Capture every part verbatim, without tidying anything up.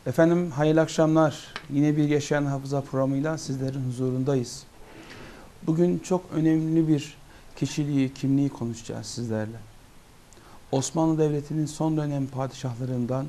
Efendim hayırlı akşamlar. Yine bir Yaşayan Hafıza programıyla sizlerin huzurundayız. Bugün çok önemli bir kişiliği, kimliği konuşacağız sizlerle. Osmanlı Devleti'nin son dönem padişahlarından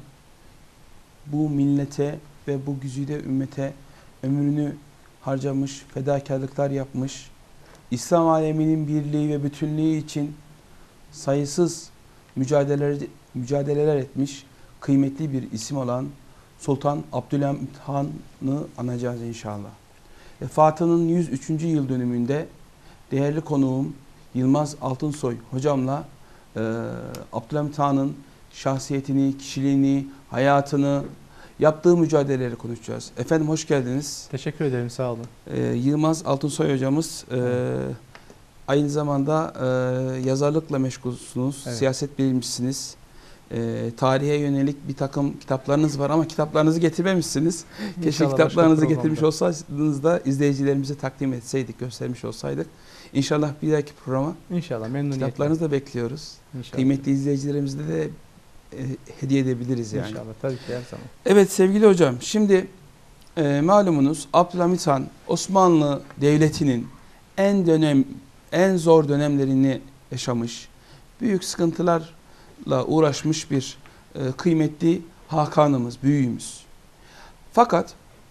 bu millete ve bu güzide ümmete ömrünü harcamış, fedakarlıklar yapmış, İslam aleminin birliği ve bütünlüğü için sayısız mücadeleler, mücadeleler etmiş kıymetli bir isim olan Sultan Abdülhamit Han'ı anacağız inşallah. Vefatının yüz üçüncü yıl dönümünde değerli konuğum Yılmaz Altınsoy hocamla e, Abdülhamit Han'ın şahsiyetini, kişiliğini, hayatını, yaptığı mücadeleleri konuşacağız. Efendim hoş geldiniz. Teşekkür ederim, sağ olun. E, Yılmaz Altınsoy hocamız e, aynı zamanda e, yazarlıkla meşgulsünüz, Evet. siyaset bilimcisiniz. E, tarihe yönelik bir takım kitaplarınız var ama kitaplarınızı getirmemişsiniz. Keşke İnşallah kitaplarınızı başka getirmiş programda. olsaydınız da izleyicilerimize takdim etseydik, göstermiş olsaydık. İnşallah bir dahaki programa İnşallah memnuniyetle. kitaplarınızı da bekliyoruz. İnşallah. Kıymetli izleyicilerimize de e, hediye edebiliriz yani. İnşallah, tabii ki her zaman. Evet sevgili hocam, şimdi e, malumunuz Abdülhamit Han Osmanlı Devleti'nin en dönem en zor dönemlerini yaşamış, büyük sıkıntılarla uğraşmış bir e, kıymetli hakanımız, büyüğümüz. Fakat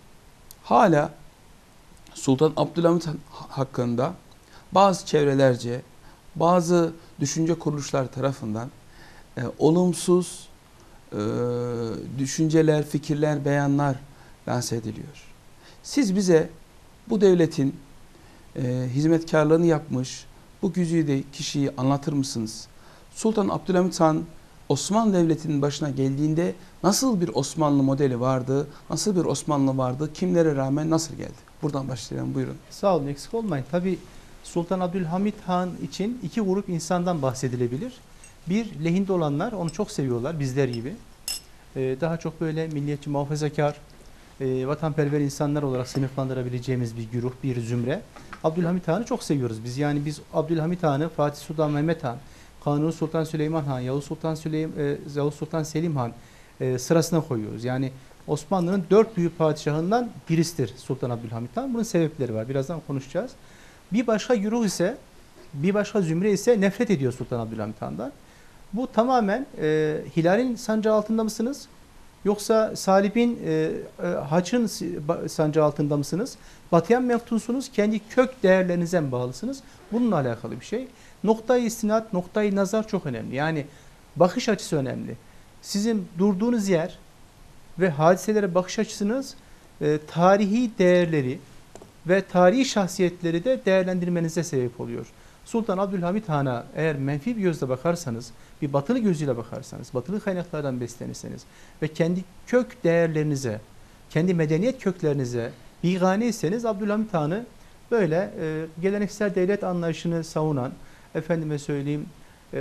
hala Sultan Abdülhamit Han hakkında bazı çevrelerce, bazı düşünce kuruluşlar tarafından e, olumsuz e, düşünceler, fikirler, beyanlar lanse ediliyor. Siz bize bu devletin e, hizmetkarlığını yapmış bu güzide kişiyi anlatır mısınız? Sultan Abdülhamit Han Osmanlı Devleti'nin başına geldiğinde nasıl bir Osmanlı modeli vardı, nasıl bir Osmanlı vardı, kimlere rağmen nasıl geldi? Buradan başlayalım, buyurun. Sağ olun, eksik olmayın. Tabii Sultan Abdülhamit Han için iki grup insandan bahsedilebilir. Bir, lehinde olanlar, onu çok seviyorlar, bizler gibi. Ee, daha çok böyle milliyetçi, muhafazakar, e, vatanperver insanlar olarak sınıflandırabileceğimiz bir güruh, bir zümre. Abdülhamit Han'ı çok seviyoruz biz. Yani biz Abdülhamit Han'ı Fatih Sultan Mehmet Han, Kanuni Sultan Süleyman Han, Yavuz Sultan, Süleym e, Yavuz Sultan Selim Han e, sırasına koyuyoruz. Yani Osmanlı'nın dört büyük padişahından birisidir Sultan Abdülhamit Han. Bunun sebepleri var. Birazdan konuşacağız. Bir başka güruh ise, bir başka zümre ise nefret ediyor Sultan Abdülhamit Han'dan. Bu tamamen e, Hilal'in sancağı altında mısınız? Yoksa Salib'in e, e, Haç'ın sancağı altında mısınız? Batıyan meftunsunuz, kendi kök değerlerinize mi bağlısınız? Bununla alakalı bir şey. Noktayı istinat, noktayı nazar çok önemli. Yani bakış açısı önemli. Sizin durduğunuz yer ve hadiselere bakış açısınız e, tarihi değerleri ve tarihi şahsiyetleri de değerlendirmenize sebep oluyor. Sultan Abdülhamit Han'a eğer menfi bir gözle bakarsanız, bir batılı gözüyle bakarsanız, batılı kaynaklardan beslenirseniz ve kendi kök değerlerinize, kendi medeniyet köklerinize biganeyseniz Abdülhamit Han'ı böyle e, geleneksel devlet anlayışını savunan, efendime söyleyeyim, e,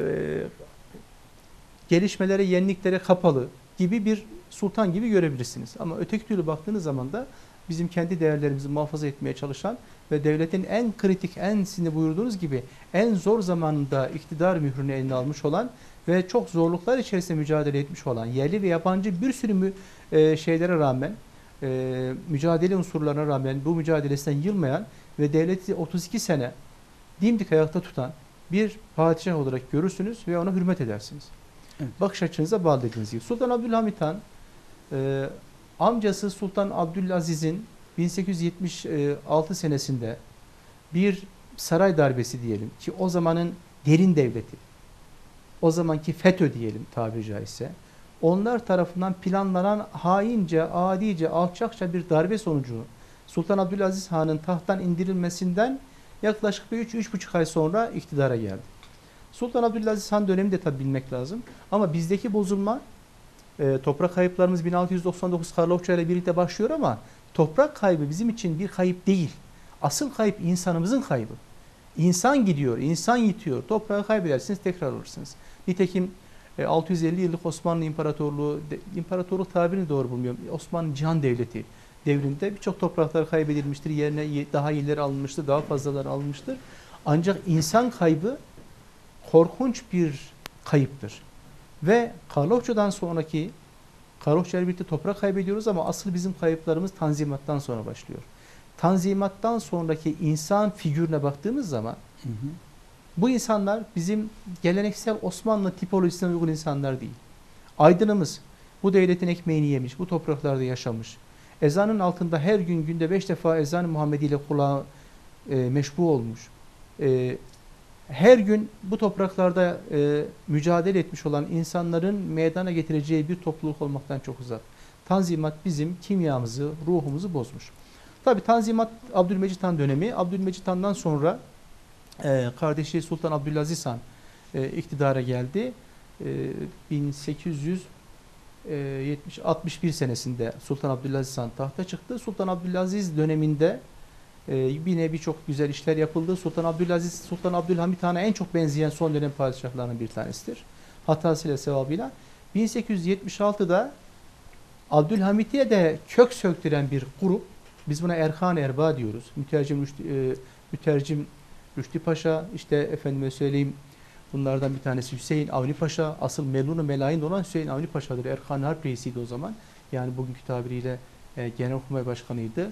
gelişmelere, yeniliklere kapalı gibi bir sultan gibi görebilirsiniz. Ama öteki türlü baktığınız zaman da bizim kendi değerlerimizi muhafaza etmeye çalışan ve devletin en kritik, en sizin buyurduğunuz gibi en zor zamanında iktidar mührünü eline almış olan ve çok zorluklar içerisinde mücadele etmiş olan yerli ve yabancı bir sürü mü, e, şeylere rağmen, e, mücadele unsurlarına rağmen bu mücadelesinden yılmayan ve devleti otuz iki sene dimdik ayakta tutan bir padişah olarak görürsünüz ve ona hürmet edersiniz. Evet. Bakış açınıza bağlı dediğiniz gibi. Sultan Abdülhamit Han e, amcası Sultan Abdülaziz'in bin sekiz yüz yetmiş altı senesinde bir saray darbesi diyelim ki o zamanın derin devleti, o zamanki FETÖ diyelim tabiri caizse, onlar tarafından planlanan haince, adice, alçakça bir darbe sonucu Sultan Abdülaziz Han'ın tahttan indirilmesinden yaklaşık bir üç üç buçuk ay sonra iktidara geldi. Sultan Abdülaziz Han dönemi de tabi bilmek lazım ama bizdeki bozulma, e, toprak kayıplarımız bin altı yüz doksan dokuz Karlofça ile birlikte başlıyor ama toprak kaybı bizim için bir kayıp değil. Asıl kayıp insanımızın kaybı. İnsan gidiyor, insan yitiyor. Toprağı kaybedersiniz, tekrar alırsınız. Nitekim e, altı yüz elli yıllık Osmanlı İmparatorluğu, de, imparatorluk tabirini doğru bulmuyorum. Osmanlı Cihan Devleti devrinde birçok topraklar kaybedilmiştir. Yerine daha iyileri alınmıştır, daha fazlaları alınmıştır. Ancak insan kaybı korkunç bir kayıptır. Ve Karlofça'dan sonraki Karlofçayla birlikte toprak kaybediyoruz ama asıl bizim kayıplarımız Tanzimat'tan sonra başlıyor. Tanzimat'tan sonraki insan figürüne baktığımız zaman Hı hı. bu insanlar bizim geleneksel Osmanlı tipolojisine uygun insanlar değil. Aydınımız bu devletin ekmeğini yemiş, bu topraklarda yaşamış. Ezanın altında her gün günde beş defa ezan-ı Muhammedi ile kulağı e, meşbu olmuş. E, her gün bu topraklarda e, mücadele etmiş olan insanların meydana getireceği bir topluluk olmaktan çok uzak. Tanzimat bizim kimyamızı, ruhumuzu bozmuş. Tabi Tanzimat Abdülmecit Han dönemi. Abdülmecit Han'dan sonra e, kardeşi Sultan Abdülaziz Han e, iktidara geldi. E, bin sekiz yüz yetmiş altmış bir senesinde Sultan Abdülaziz Han tahta çıktı. Sultan Abdülaziz döneminde e, yine birçok güzel işler yapıldı. Sultan Abdülaziz, Sultan Abdülhamit Han'a en çok benzeyen son dönem padişahlarının bir tanesidir. Hatasıyla sevabıyla. bin sekiz yüz yetmiş altıda Abdülhamit'e de kök söktüren bir grup, biz buna Erkan Erba diyoruz. Mütercim Rüştü, e, mütercim Rüştü Paşa, işte efendime söyleyeyim bunlardan bir tanesi Hüseyin Avni Paşa, asıl Melun-u Melayin olan Hüseyin Avni Paşa'dır. Erkan Harp Reisi'ydi o zaman. Yani bugünkü tabiriyle e, Genelkurmay Başkanı'ydı.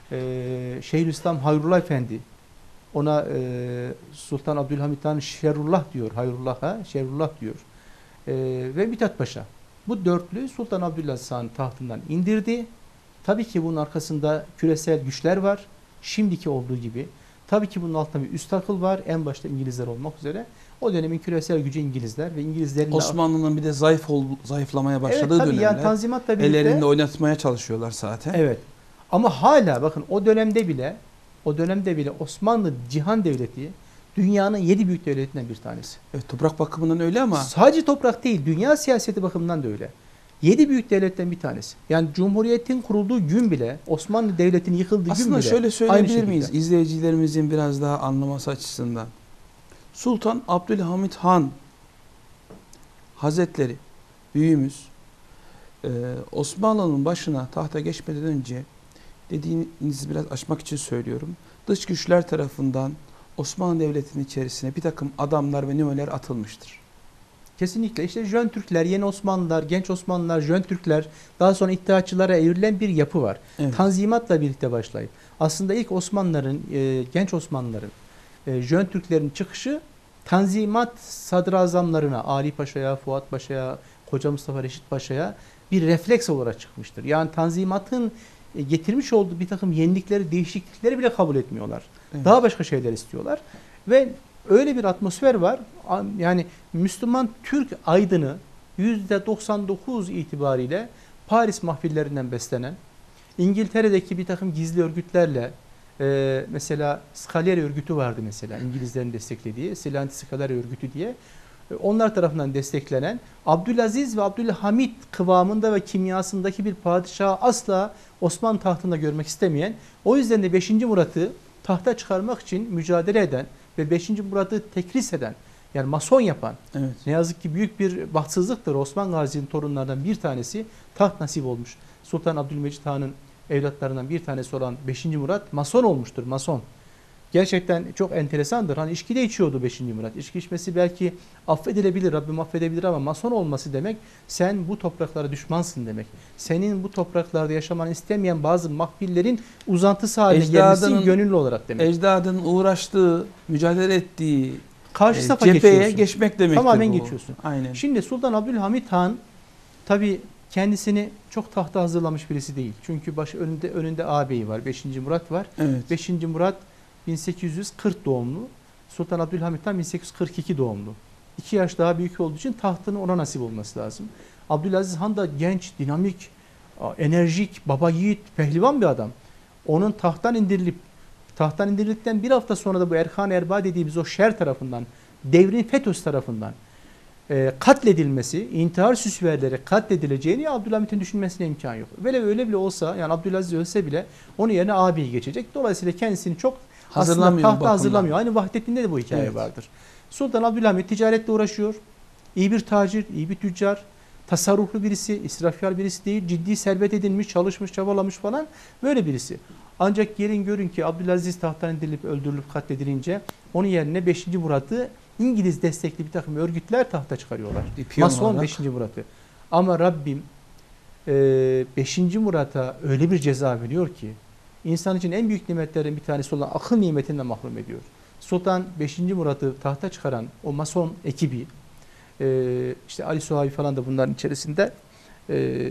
E, Şeyhülislam Hayrullah Efendi, ona e, Sultan Abdülhamit Han Şerullah diyor, Hayrullah'a Şerullah diyor. E, ve Mithat Paşa. Bu dörtlü Sultan Abdülaziz Han tahtından indirdi. Tabii ki bunun arkasında küresel güçler var. Şimdiki olduğu gibi. Tabii ki bunun altında bir üst akıl var. En başta İngilizler olmak üzere. O dönemin küresel gücü İngilizler ve İngilizlerin Osmanlı'nın bir de zayıf ol, zayıflamaya başladığı evet, tabii dönemler. Yani Tanzimat'la birlikte, ellerinde oynatmaya çalışıyorlar zaten. Evet. Ama hala bakın o dönemde bile o dönemde bile Osmanlı Cihan Devleti dünyanın yedi büyük devletinden bir tanesi. Evet, toprak bakımından öyle ama Sadece toprak değil, dünya siyaseti bakımından da öyle. Yedi büyük devletten bir tanesi. Yani Cumhuriyet'in kurulduğu gün bile, Osmanlı Devleti'nin yıkıldığı gün bile. aslında şöyle aynı söyleyebilir şekilde. miyiz izleyicilerimizin biraz daha anlaması açısından? Sultan Abdülhamit Han Hazretleri büyüğümüz e, Osmanlı'nın başına tahta geçmeden önce, dediğinizi biraz açmak için söylüyorum, dış güçler tarafından Osmanlı Devleti'nin içerisine bir takım adamlar ve nüveler atılmıştır. Kesinlikle işte Jön Türkler, yeni Osmanlılar, genç Osmanlılar, Jön Türkler, daha sonra İttihatçılara evrilen bir yapı var. Evet. Tanzimatla birlikte başlayıp aslında ilk Osmanlıların, e, genç Osmanlıların, e, Jön Türklerin çıkışı Tanzimat sadrazamlarına, Ali Paşa'ya, Fuat Paşa'ya, Koca Mustafa Reşit Paşa'ya bir refleks olarak çıkmıştır. Yani Tanzimat'ın e, getirmiş olduğu bir takım yenilikleri, değişiklikleri bile kabul etmiyorlar. Evet. Daha başka şeyler istiyorlar ve öyle bir atmosfer var. Yani Müslüman Türk aydını yüzde doksan dokuz itibariyle Paris mahfillerinden beslenen, İngiltere'deki bir takım gizli örgütlerle, e, mesela Scalieri örgütü vardı mesela, İngilizlerin desteklediği, Silanti Scalieri örgütü diye. E, onlar tarafından desteklenen, Abdülaziz ve Abdülhamit kıvamında ve kimyasındaki bir padişahı asla Osmanlı tahtında görmek istemeyen, o yüzden de beşinci Murat'ı tahta çıkarmak için mücadele eden ve beşinci Murat'ı tekris eden, yani mason yapan, Evet. ne yazık ki büyük bir bahtsızlıktır. Osman Gazi'nin torunlarından bir tanesi taht nasip olmuş. Sultan Abdülmecit Han'ın evlatlarından bir tanesi olan beşinci Murat mason olmuştur, mason. Gerçekten çok enteresandır. Hani içki de içiyordu beşinci Murat. İçki içmesi belki affedilebilir, Rabbim affedebilir ama mason olması demek sen bu topraklara düşmansın demek. Senin bu topraklarda yaşamanı istemeyen bazı mahfillerin uzantısı haline gelmesi gönüllü olarak demek. Ecdadın uğraştığı, mücadele ettiği Karşı e, safa cepheye geçiyorsun. geçmek demektir Tamamen bu. geçiyorsun. Aynen. Şimdi Sultan Abdülhamit Han tabi kendisini çok tahta hazırlamış birisi değil. Çünkü baş önünde önünde ağabeyi var. beşinci Murat var. Evet. beşinci Murat bin sekiz yüz kırk doğumlu. Sultan Abdülhamit Han bin sekiz yüz kırk iki doğumlu. iki yaş daha büyük olduğu için tahtının ona nasip olması lazım. Abdülaziz Han da genç, dinamik, enerjik, baba yiğit, pehlivan bir adam. Onun tahttan indirilip, tahttan indirildikten bir hafta sonra da bu Erkan Erba dediğimiz o şer tarafından, devrin FETÖ'sü tarafından e, katledilmesi, intihar süsverleri katledileceğini Abdülhamit'in düşünmesine imkan yok. Böyle öyle bile olsa, yani Abdülaziz ölse bile onun yerine ağabeyi geçecek. Dolayısıyla kendisini çok aslında tahta hazırlamıyor. Aynı Vahdettin'de de bu hikaye evet. vardır. Sultan Abdülhamit ticaretle uğraşıyor. İyi bir tacir, iyi bir tüccar, tasarruflu birisi, israfkar birisi değil, ciddi servet edinmiş, çalışmış, çabalamış falan böyle birisi. Ancak gelin görün ki Abdülaziz tahttan indirilip öldürülüp katledilince onun yerine beşinci Murat'ı İngiliz destekli bir takım örgütler tahta çıkarıyorlar. Mason beşinci Murat'ı. Ama Rabbim beşinci Murat'a öyle bir ceza veriyor ki insan için en büyük nimetlerin bir tanesi olan akıl nimetinden mahrum ediyor. Sultan beşinci Murat'ı tahta çıkaran o mason ekibi, e, işte Ali Suavi falan da bunların içerisinde e,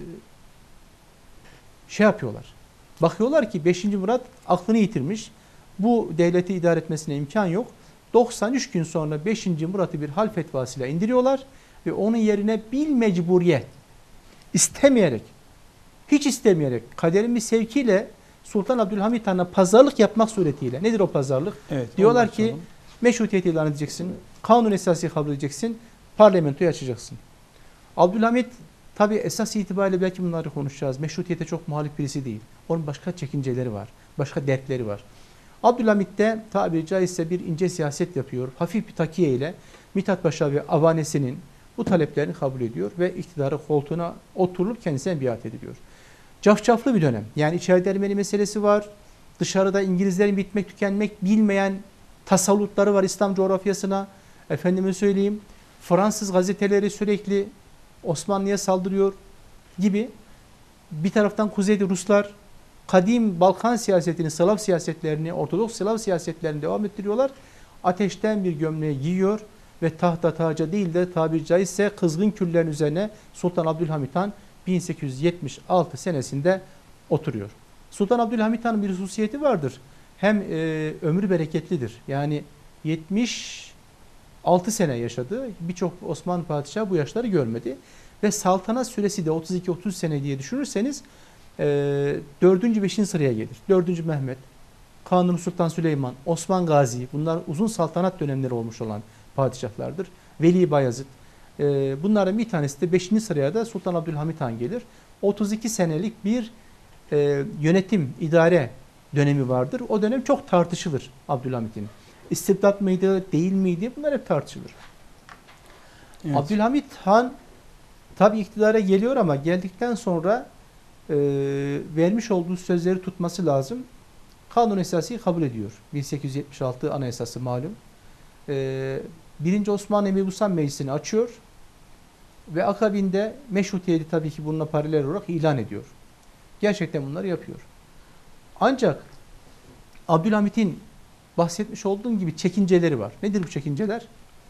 şey yapıyorlar. Bakıyorlar ki beşinci Murat aklını yitirmiş. Bu devleti idare etmesine imkan yok. doksan üç gün sonra beşinci Murat'ı bir hal fetvasıyla indiriyorlar ve onun yerine bil mecburiyet, istemeyerek, hiç istemeyerek, kaderin bir sevkiyle Sultan Abdülhamit Han'a pazarlık yapmak suretiyle. Nedir o pazarlık? Evet, Diyorlar ki meşrutiyeti ilan edeceksin, kanun esası kabul edeceksin, parlamentoyu açacaksın. Abdülhamit tabi esas itibariyle belki bunları konuşacağız. Meşrutiyete çok muhalif birisi değil. Onun başka çekinceleri var, başka dertleri var. Abdülhamit de tabiri caizse bir ince siyaset yapıyor. Hafif bir takiye ile Mithat Paşa ve avanesinin bu taleplerini kabul ediyor ve iktidarı koltuğuna oturulup kendisine biat ediliyor. Cafcaflı bir dönem. Yani içeride Ermeni meselesi var. Dışarıda İngilizlerin bitmek tükenmek bilmeyen tasallutları var İslam coğrafyasına. Efendime söyleyeyim, Fransız gazeteleri sürekli Osmanlı'ya saldırıyor gibi. Bir taraftan kuzeyde Ruslar kadim Balkan siyasetini, Slav siyasetlerini, Ortodoks Slav siyasetlerini devam ettiriyorlar. Ateşten bir gömleği giyiyor ve tahta taca değil de tabiri caizse kızgın küllerin üzerine Sultan Abdülhamit Han bin sekiz yüz yetmiş altı senesinde oturuyor. Sultan Abdülhamit Han'ın bir hususiyeti vardır. Hem e, ömrü bereketlidir. Yani yetmiş altı sene yaşadı. Birçok Osmanlı padişahı bu yaşları görmedi. Ve saltanat süresi de otuz iki otuz sene diye düşünürseniz e, dördüncü beşinci sıraya gelir. dördüncü Mehmet, Kanuni Sultan Süleyman, Osman Gazi, bunlar uzun saltanat dönemleri olmuş olan padişahlardır. Veli Bayezid. E, bunlardan bir tanesi de beşinci sıraya da Sultan Abdülhamit Han gelir. otuz iki senelik bir e, yönetim, idare dönemi vardır. O dönem çok tartışılır Abdülhamit'in. İstibdat mıydı, değil miydi? Bunlar hep tartışılır. Evet. Abdülhamit Han tabi iktidara geliyor ama geldikten sonra e, vermiş olduğu sözleri tutması lazım. Kanun esası kabul ediyor. bin sekiz yüz yetmiş altı anayasası malum. E, Birinci Osmanlı Mebusan Meclisi'ni açıyor ve akabinde meşrutiyeti tabii ki bununla paralel olarak ilan ediyor. Gerçekten bunları yapıyor. Ancak Abdülhamit'in bahsetmiş olduğum gibi çekinceleri var. Nedir bu çekinceler?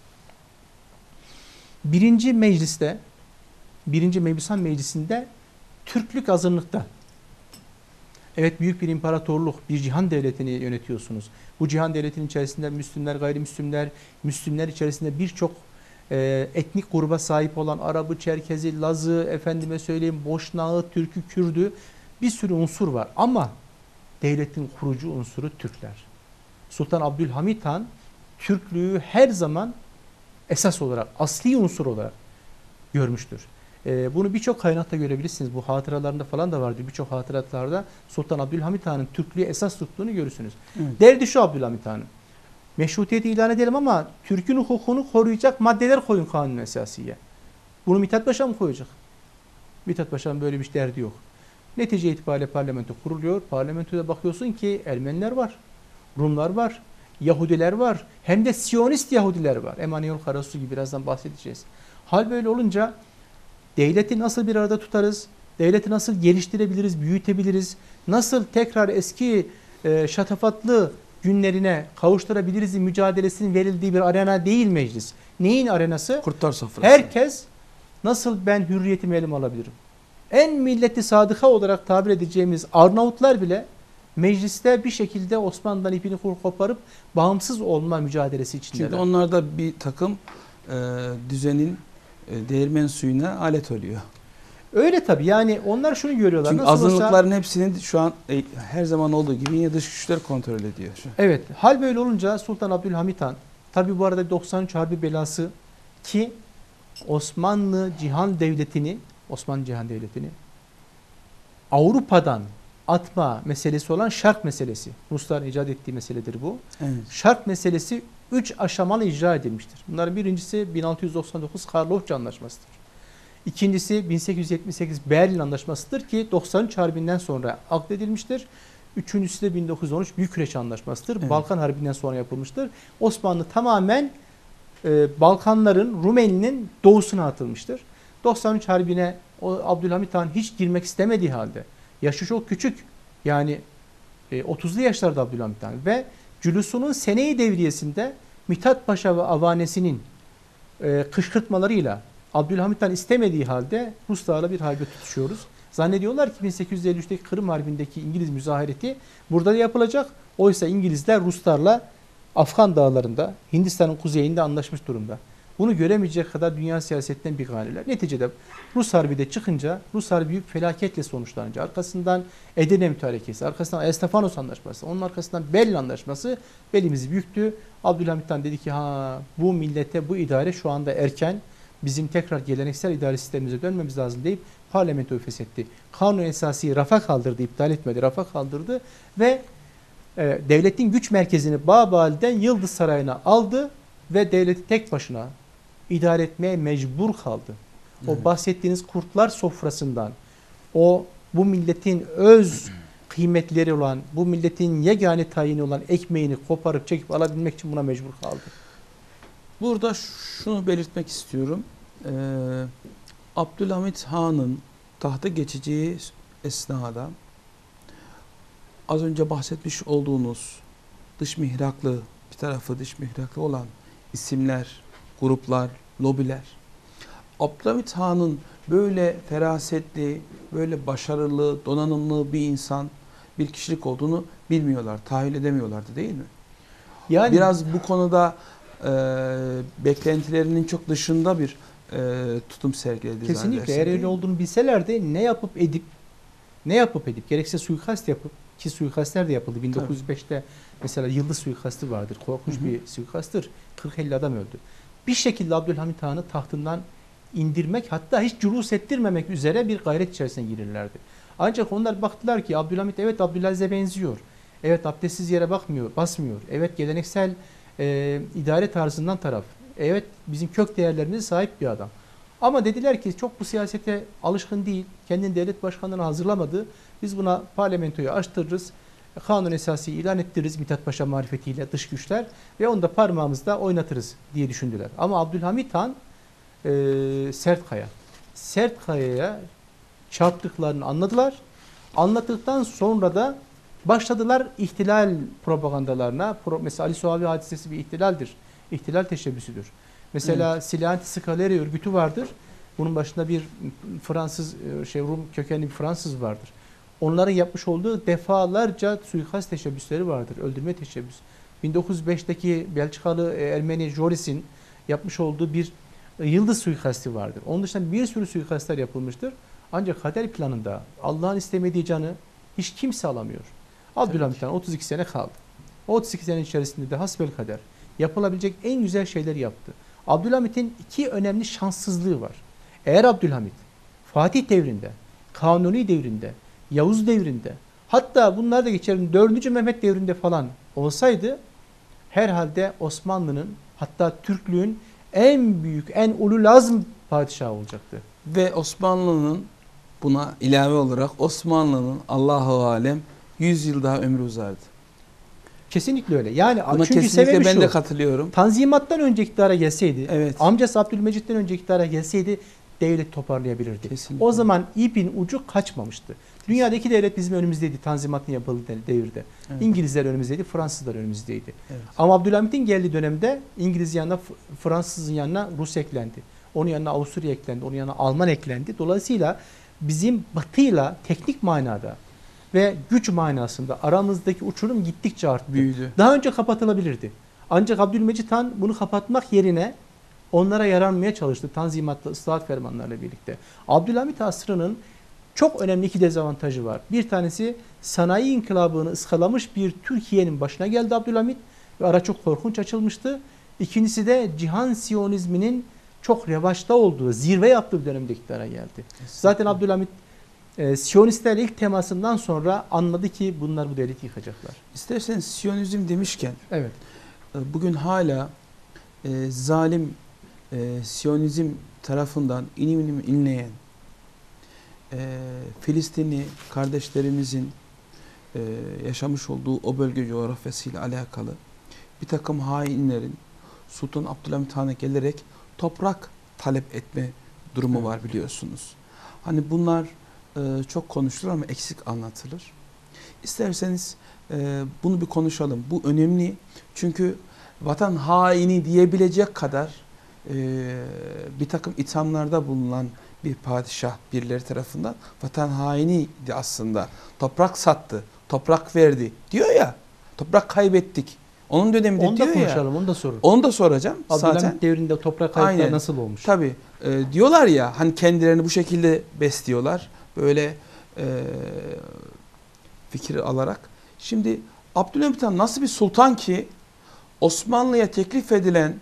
Birinci mecliste, birinci Mebusan Meclisi'nde Türklük azınlıkta. Evet, büyük bir imparatorluk, bir cihan devletini yönetiyorsunuz. Bu cihan devletinin içerisinde Müslümanlar, gayrimüslimler, Müslümanlar içerisinde birçok e, etnik gruba sahip olan Arabı, Çerkezi, Lazı, efendime söyleyeyim Boşnağı, Türkü, Kürdü bir sürü unsur var. Ama devletin kurucu unsuru Türkler. Sultan Abdülhamit Han Türklüğü her zaman esas olarak, asli unsur olarak görmüştür. Ee, bunu birçok kaynakta görebilirsiniz. Bu hatıralarında falan da vardır. Birçok hatıratlarda Sultan Abdülhamit Han'ın Türklüğü esas tuttuğunu görürsünüz. Evet. Derdi şu Abdülhamit Han'ın. Meşrutiyeti ilan edelim ama Türk'ün hukukunu koruyacak maddeler koyun kanun esasiye. Bunu Mithat Paşa mı koyacak? Mithat Paşa'nın böyle bir derdi yok. Netice itibariyle parlamento kuruluyor. Parlamentoda bakıyorsun ki Ermeniler var, Rumlar var, Yahudiler var. Hem de Siyonist Yahudiler var. Emanuel Karasu gibi birazdan bahsedeceğiz. Hal böyle olunca devleti nasıl bir arada tutarız? Devleti nasıl geliştirebiliriz, büyütebiliriz? Nasıl tekrar eski e, şatafatlı günlerine kavuşturabiliriz mücadelesinin verildiği bir arena değil meclis. Neyin arenası? Kurtlar sofrası. Herkes nasıl ben hürriyetimi elime alabilirim? En milleti sadıka olarak tabir edeceğimiz Arnavutlar bile mecliste bir şekilde Osmanlı'dan ipini koparıp bağımsız olma mücadelesi içindeler. Çünkü onlarda bir takım e, düzenin e, değirmen suyuna alet oluyor. Öyle tabii, yani onlar şunu görüyorlar. Çünkü nasıl azınlıkların olsa, hepsini şu an e, her zaman olduğu gibi yine dış güçler kontrol ediyor. Evet, hal böyle olunca Sultan Abdülhamit Han, tabii bu arada doksan üç Harbi belası ki Osmanlı Cihan Devleti'ni, Osmanlı Cihan Devleti'ni Avrupa'dan atma meselesi olan şark meselesi. Rusların icat ettiği meseledir bu. Evet. Şark meselesi üç aşamalı icra edilmiştir. Bunların birincisi bin altı yüz doksan dokuz Karlofça Anlaşması'dır. İkincisi bin sekiz yüz yetmiş sekiz Berlin Anlaşması'dır ki doksan üç Harbi'nden sonra akdedilmiştir. Üçüncüsü de bin dokuz yüz on üç Bükreş Anlaşması'dır. Evet. Balkan Harbi'nden sonra yapılmıştır. Osmanlı tamamen e, Balkanların, Rumeli'nin doğusuna atılmıştır. doksan üç Harbi'ne O Abdülhamit Han hiç girmek istemediği halde, yaşı çok küçük, yani e, otuzlu yaşlarda Abdülhamit Han ve Cülüs'ünün Sene-i Devriyesinde Mithat Paşa ve avanesinin e, kışkırtmalarıyla Abdülhamit Han istemediği halde Ruslarla bir harbe tutuşuyoruz. Zannediyorlar ki bin sekiz yüz elli üçteki Kırım Harbi'ndeki İngiliz müzahareti burada da yapılacak. Oysa İngilizler Ruslarla Afgan dağlarında, Hindistan'ın kuzeyinde anlaşmış durumda. Bunu göremeyecek kadar dünya siyasetinden bir ganeler. Neticede Rus Harbi de çıkınca, Rus Harbi büyük felaketle sonuçlanınca, arkasından Edirne Mütarekesi, arkasından Estefanos Anlaşması, onun arkasından Berlin Anlaşması belimizi büktü. Abdülhamit Han dedi ki ha bu millete, bu idare şu anda erken, bizim tekrar geleneksel idare sistemimize dönmemiz lazım deyip parlamentoyu feshetti. Kanun esası rafa kaldırdı, iptal etmedi, rafa kaldırdı ve e, devletin güç merkezini Babali'den Yıldız Sarayı'na aldı ve devleti tek başına idare etmeye mecbur kaldı. O evet. bahsettiğiniz kurtlar sofrasından, o bu milletin öz kıymetleri olan, bu milletin yegane tayini olan ekmeğini koparıp çekip alabilmek için buna mecbur kaldı. Burada şunu belirtmek istiyorum. Ee, Abdülhamit Han'ın tahta geçeceği esnada az önce bahsetmiş olduğunuz dış mihraklı, bir tarafı dış mihraklı olan isimler, gruplar, lobiler, Abdülhamit Han'ın böyle ferasetli, böyle başarılı, donanımlı bir insan, bir kişilik olduğunu bilmiyorlar, tahayyül edemiyorlardı değil mi? Yani biraz bu konuda e, beklentilerinin çok dışında bir e, tutum sergiledi. Kesinlikle eğer öyle olduğunu bilselerdi ne yapıp edip, ne yapıp edip, gerekse suikast yapıp, ki suikastler de yapıldı. bin dokuz yüz beşte Tabii. mesela Yıldız suikastı vardır. Korkunç hı hı. bir suikasttır. kırk elli adam öldü. Bir şekilde Abdülhamit Han'ı tahtından indirmek, hatta hiç cülus ettirmemek üzere bir gayret içerisine girirlerdi. Ancak onlar baktılar ki Abdülhamit evet Abdülaziz'e benziyor. Evet abdestsiz yere bakmıyor, basmıyor. Evet geleneksel e, idare tarzından taraf. Evet bizim kök değerlerimize sahip bir adam. Ama dediler ki çok bu siyasete alışkın değil. Kendini devlet başkanlığına hazırlamadı. Biz buna parlamentoyu açtırırız. Kanun esası ilan ettiririz Mithat Paşa marifetiyle dış güçler ve onu da parmağımızda oynatırız diye düşündüler. Ama Abdülhamit Han e, Sertkaya. Sertkaya'ya çarptıklarını anladılar. Anlattıktan sonra da başladılar ihtilal propagandalarına. Pro, mesela Ali Suavi hadisesi bir ihtilaldir. İhtilal teşebbüsüdür. Mesela evet. Silahenti Skaleri örgütü vardır. Bunun başında bir Fransız, şey Rum kökenli bir Fransız vardır. Onların yapmış olduğu defalarca suikast teşebbüsleri vardır. Öldürme teşebbüsü. bin dokuz yüz beşteki Belçikalı Ermeni Joris'in yapmış olduğu bir Yıldız suikasti vardır. Onun dışında bir sürü suikastlar yapılmıştır. Ancak kader planında Allah'ın istemediği canı hiç kimse alamıyor. Abdülhamit Han otuz iki sene kaldı. O otuz iki sene içerisinde de hasbelkader yapılabilecek en güzel şeyleri yaptı. Abdülhamit'in iki önemli şanssızlığı var. Eğer Abdülhamit Fatih devrinde, Kanuni devrinde, Yavuz devrinde, hatta bunlar da geçelim dördüncü Mehmet devrinde falan olsaydı herhalde Osmanlı'nın, hatta Türklüğün en büyük, en ululazm padişahı olacaktı. Ve Osmanlı'nın buna ilave olarak Osmanlı'nın Allahu alem yüz yıl daha ömrü uzardı. Kesinlikle öyle. Yani buna çünkü kesinlikle ben şu, de katılıyorum. Tanzimattan önce iktidara gelseydi, evet. amcası Abdülmecit'ten önce iktidara gelseydi devlet toparlayabilirdi. Kesinlikle. O zaman ipin ucu kaçmamıştı. Dünyadaki devlet bizim önümüzdeydi Tanzimat'ın yapıldığı devirde. Evet. İngilizler önümüzdeydi, Fransızlar önümüzdeydi. Evet. Ama Abdülhamit'in geldiği dönemde İngiliz yanına, Fransız'ın yanına Rus eklendi. Onun yanına Avusturya eklendi, onun yanına Alman eklendi. Dolayısıyla bizim Batı'yla teknik manada ve güç manasında aramızdaki uçurum gittikçe arttı. Büyüdü. Daha önce kapatılabilirdi. Ancak Abdülmecit Han bunu kapatmak yerine onlara yaranmaya çalıştı tanzimatla, ıslahat fermanlarıyla birlikte. Abdülhamit asrının çok önemli iki dezavantajı var. Bir tanesi sanayi inkılabını ıskalamış bir Türkiye'nin başına geldi Abdülhamit ve ara çok korkunç açılmıştı. İkincisi de cihan siyonizminin çok revaçta olduğu, zirve yaptığı bir dönemde iktidara geldi. Kesinlikle. Zaten Abdülhamit e, Siyonistlerle ilk temasından sonra anladı ki bunlar bu devleti yıkacaklar. İsterseniz Siyonizm demişken, evet. bugün hala e, zalim e, Siyonizm tarafından inim inim inleyen e, Filistinli kardeşlerimizin e, yaşamış olduğu o bölge coğrafyasıyla alakalı bir takım hainlerin Sultan Abdülhamit Han'a gelerek toprak talep etme durumu evet. var biliyorsunuz. Hani bunlar e, çok konuşulur ama eksik anlatılır. İsterseniz e, bunu bir konuşalım. Bu önemli çünkü vatan haini diyebilecek kadar e, bir takım ithamlarda bulunan bir padişah birileri tarafından vatan hainiydi aslında. Toprak sattı, toprak verdi diyor ya, toprak kaybettik. Onun döneminde Onu da diyor ya. konuşalım, onu da sorun. Onu da soracağım Abdülhamit zaten. devrinde toprak kayıpları Aynen. nasıl olmuş? Tabii e, diyorlar ya hani kendilerini bu şekilde besliyorlar. Böyle e, fikir alarak. Şimdi Abdülhamit Han nasıl bir sultan ki Osmanlı'ya teklif edilen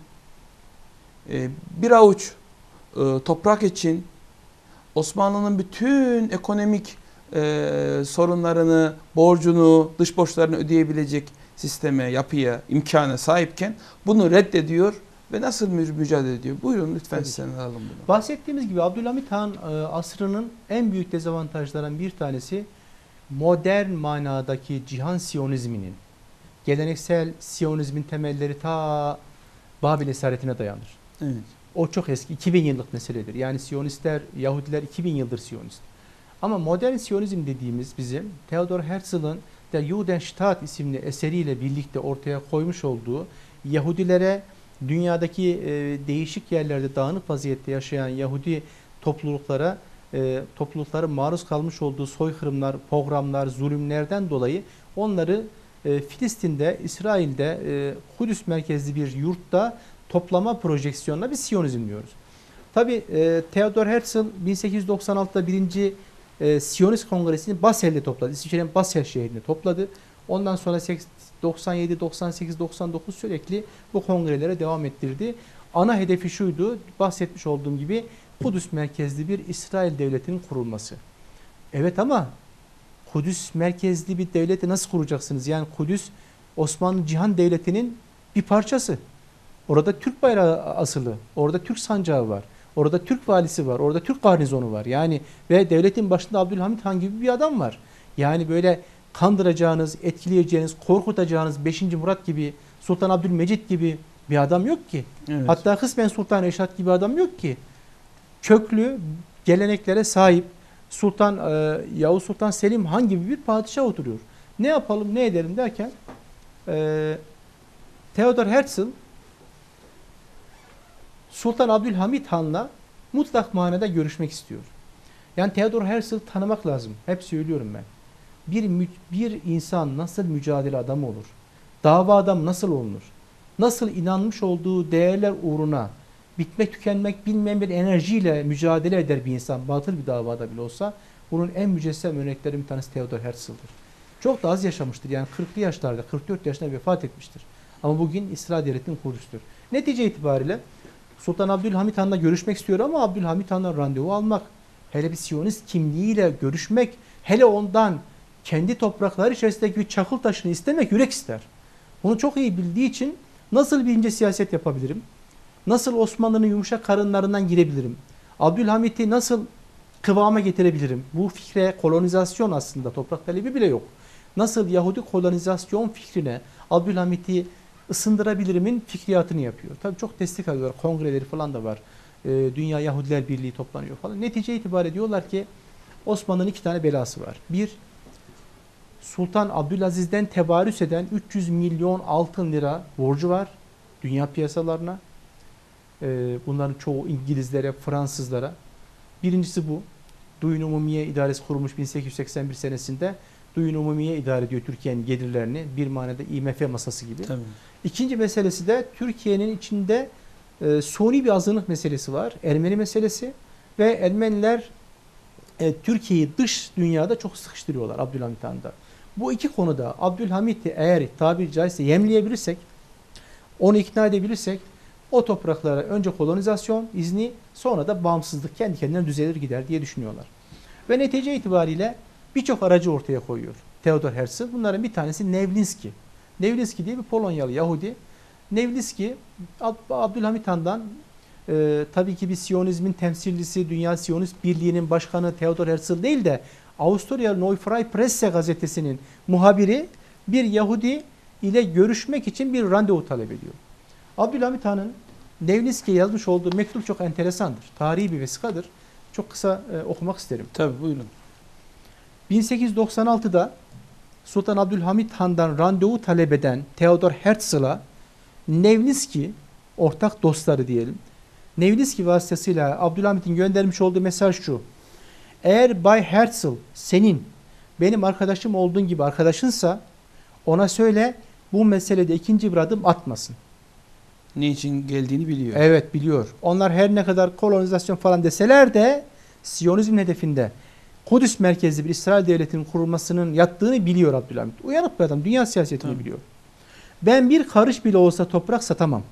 e, bir avuç e, toprak için Osmanlı'nın bütün ekonomik e, sorunlarını, borcunu, dış borçlarını ödeyebilecek sisteme, yapıya, imkana sahipken bunu reddediyor ve nasıl mü mücadele ediyor? Buyurun lütfen Tabii sizden alalım bunu. Bahsettiğimiz gibi Abdülhamit Han e, asrının en büyük dezavantajlarından bir tanesi modern manadaki cihan siyonizminin, geleneksel siyonizmin temelleri ta Babil esaretine dayanır. Evet. O çok eski, iki bin yıllık meseledir. Yani Siyonistler, Yahudiler iki bin yıldır Siyonist. Ama modern Siyonizm dediğimiz bizim Theodor Herzl'ın Der Judenstaat isimli eseriyle birlikte ortaya koymuş olduğu Yahudilere dünyadaki e, değişik yerlerde dağınık vaziyette yaşayan Yahudi topluluklara e, toplulukların maruz kalmış olduğu soykırımlar, pogromlar, zulümlerden dolayı onları e, Filistin'de, İsrail'de, e, Kudüs merkezli bir yurtta toplama projeksiyonuna bir Siyonizm diyoruz. Tabi e, Theodor Herzl bin sekiz yüz doksan altıda birinci E, Siyonist Kongresi'ni Basel'de topladı. İsviçre'nin Basel şehrinde topladı. Ondan sonra doksan yedi, doksan sekiz, doksan dokuz sürekli bu kongrelere devam ettirdi. Ana hedefi şuydu, bahsetmiş olduğum gibi Kudüs merkezli bir İsrail devletinin kurulması. Evet ama Kudüs merkezli bir devleti nasıl kuracaksınız? Yani Kudüs Osmanlı Cihan Devleti'nin bir parçası. Orada Türk bayrağı asılı, orada Türk sancağı var. Orada Türk valisi var, orada Türk garnizonu var. Yani ve devletin başında Abdülhamit Han gibi bir adam var. Yani böyle kandıracağınız, etkileyeceğiniz, korkutacağınız beşinci Murat gibi, Sultan Abdülmecit gibi bir adam yok ki. Evet. Hatta kısmen Sultan Reşat gibi adam yok ki. Köklü geleneklere sahip Sultan e, Yavuz Sultan Selim Han gibi bir padişah oturuyor. Ne yapalım, ne edelim derken e, Theodor Herzl Sultan Abdülhamit Han'la mutlak manada görüşmek istiyor. Yani Theodor Herzl'ı tanımak lazım. Hep söylüyorum ben. Bir, bir insan nasıl mücadele adamı olur? Dava adam nasıl olunur? Nasıl inanmış olduğu değerler uğruna bitmek tükenmek bilmeyen bir enerjiyle mücadele eder bir insan, batıl bir davada bile olsa, bunun en mücessem örneklerinden bir tanesi Theodor Herzl'dır. Çok da az yaşamıştır. Yani kırklı yaşlarda, kırk dört yaşında vefat etmiştir. Ama bugün İsrail Devleti'nin kurucusudur. Netice itibariyle Sultan Abdülhamit Han'la görüşmek istiyor ama Abdülhamit Han'la randevu almak, hele bir Siyonist kimliğiyle görüşmek, hele ondan kendi toprakları içerisindeki bir çakıl taşını istemek yürek ister. Bunu çok iyi bildiği için nasıl bir ince siyaset yapabilirim? Nasıl Osmanlı'nın yumuşak karınlarından girebilirim? Abdülhamit'i nasıl kıvama getirebilirim? Bu fikre kolonizasyon aslında toprak talebi bile yok. Nasıl Yahudi kolonizasyon fikrine Abdülhamit'i ısındırabilirimin fikriyatını yapıyor. Tabii çok destek alıyorlar. Kongreleri falan da var. E, Dünya Yahudiler Birliği toplanıyor falan. Netice itibariyle diyorlar ki Osmanlı'nın iki tane belası var. Bir, Sultan Abdülaziz'den tevarüs eden üç yüz milyon altın lira borcu var dünya piyasalarına. E, bunların çoğu İngilizlere, Fransızlara. Birincisi bu. Duyun Umumiye İdaresi kurulmuş bin sekiz yüz seksen bir senesinde. Duyun Umumiye idare ediyor Türkiye'nin gelirlerini. Bir manada I M F masası gibi. Tabii. İkinci meselesi de Türkiye'nin içinde e, suni bir azınlık meselesi var. Ermeni meselesi ve Ermeniler e, Türkiye'yi dış dünyada çok sıkıştırıyorlar Abdülhamit Han'da. Bu iki konuda Abdülhamit'i eğer tabiri caizse yemleyebilirsek, onu ikna edebilirsek o topraklara önce kolonizasyon izni, sonra da bağımsızlık kendi kendine düzelir gider diye düşünüyorlar. Ve netice itibariyle birçok aracı ortaya koyuyor Theodor Herzl. Bunların bir tanesi Nevlinski. Nevlinski diye bir Polonyalı Yahudi. Nevlinski Abdülhamit Han'dan e, tabii ki bir Siyonizmin temsilcisi, Dünya Siyonist Birliği'nin başkanı Theodor Herzl değil de Avusturya Neue Freie Presse gazetesinin muhabiri bir Yahudi ile görüşmek için bir randevu talep ediyor. Abdülhamit Han'ın Nevlinski'ye yazmış olduğu mektup çok enteresandır. Tarihi bir vesikadır. çok kısa e, okumak isterim. Tabii buyurun. bin sekiz yüz doksan altıda Sultan Abdülhamit Han'dan randevu talep eden Theodor Herzl'a Nevniski, ortak dostları diyelim, Nevniski vasıtasıyla Abdülhamit'in göndermiş olduğu mesaj şu: eğer Bay Herzl senin benim arkadaşım olduğun gibi arkadaşınsa ona söyle bu meselede ikinci bir adım atmasın. Niçin geldiğini biliyor. Evet, biliyor. Onlar her ne kadar kolonizasyon falan deseler de Siyonizm hedefinde Kudüs merkezli bir İsrail devletinin kurulmasının yattığını biliyor Abdülhamit. Uyanık bir adam. Dünya siyasetini Tabii. biliyor. Ben bir karış bile olsa toprak satamam.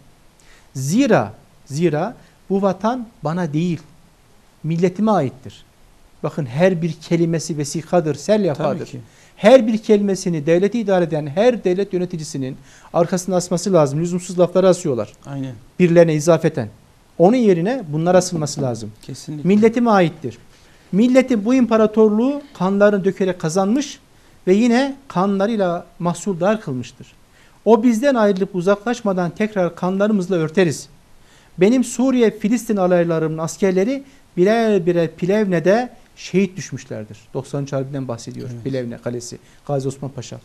Zira zira bu vatan bana değil, milletime aittir. Bakın, her bir kelimesi vesikadır, seryafadır. Tabii ki. Her bir kelimesini devleti idare eden her devlet yöneticisinin arkasına asması lazım. Lüzumsuz lafları asıyorlar. Aynen. Birilerine izafeten. Onun yerine bunlar asılması lazım. Kesinlikle. Milletime aittir. Milleti bu imparatorluğu kanlarını dökerek kazanmış ve yine kanlarıyla mahsuldar kılmıştır. O bizden ayrılıp uzaklaşmadan tekrar kanlarımızla örteriz. Benim Suriye, Filistin alaylarımın askerleri birer birer Plevne'de şehit düşmüşlerdir. doksan üç Harbi'nden bahsediyor. Evet. Plevne Kalesi, Gazi Osman Paşa.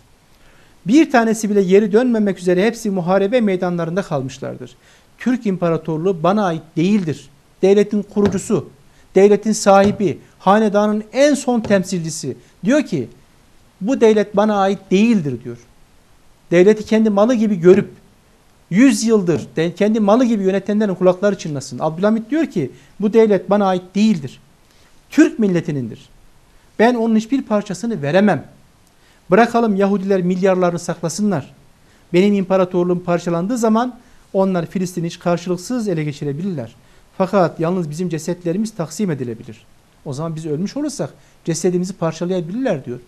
Bir tanesi bile geri dönmemek üzere hepsi muharebe meydanlarında kalmışlardır. Türk İmparatorluğu bana ait değildir. Devletin kurucusu, devletin sahibi, hanedanın en son temsilcisi diyor ki bu devlet bana ait değildir diyor. Devleti kendi malı gibi görüp yüz yıldır kendi malı gibi yönetenlerin kulakları çınlasın. Abdülhamit diyor ki bu devlet bana ait değildir. Türk milletinindir. Ben onun hiçbir parçasını veremem. Bırakalım Yahudiler milyarlarını saklasınlar. Benim imparatorluğum parçalandığı zaman onlar Filistin'i hiç karşılıksız ele geçirebilirler. Fakat yalnız bizim cesetlerimiz taksim edilebilir. O zaman biz ölmüş olursak cesedimizi parçalayabilirler diyor.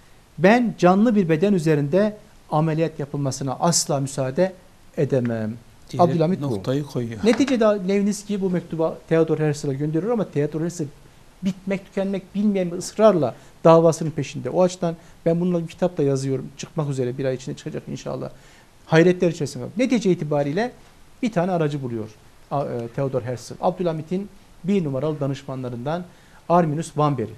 Ben canlı bir beden üzerinde ameliyat yapılmasına asla müsaade edemem. Diyerek Abdülhamit bu. noktayı koyuyor. Neticede Nevniski bu mektubu Theodor Herzl'a gönderiyor ama Theodor Herzl bitmek tükenmek bilmeyen bir ısrarla davasının peşinde. O açıdan ben bununla bir kitap da yazıyorum. Çıkmak üzere, bir ay içinde çıkacak inşallah. Hayretler içerisinde. Netice itibariyle bir tane aracı buluyor Theodor Herzl. Abdülhamit'in bir numaralı danışmanlarından Arminius Vamberi.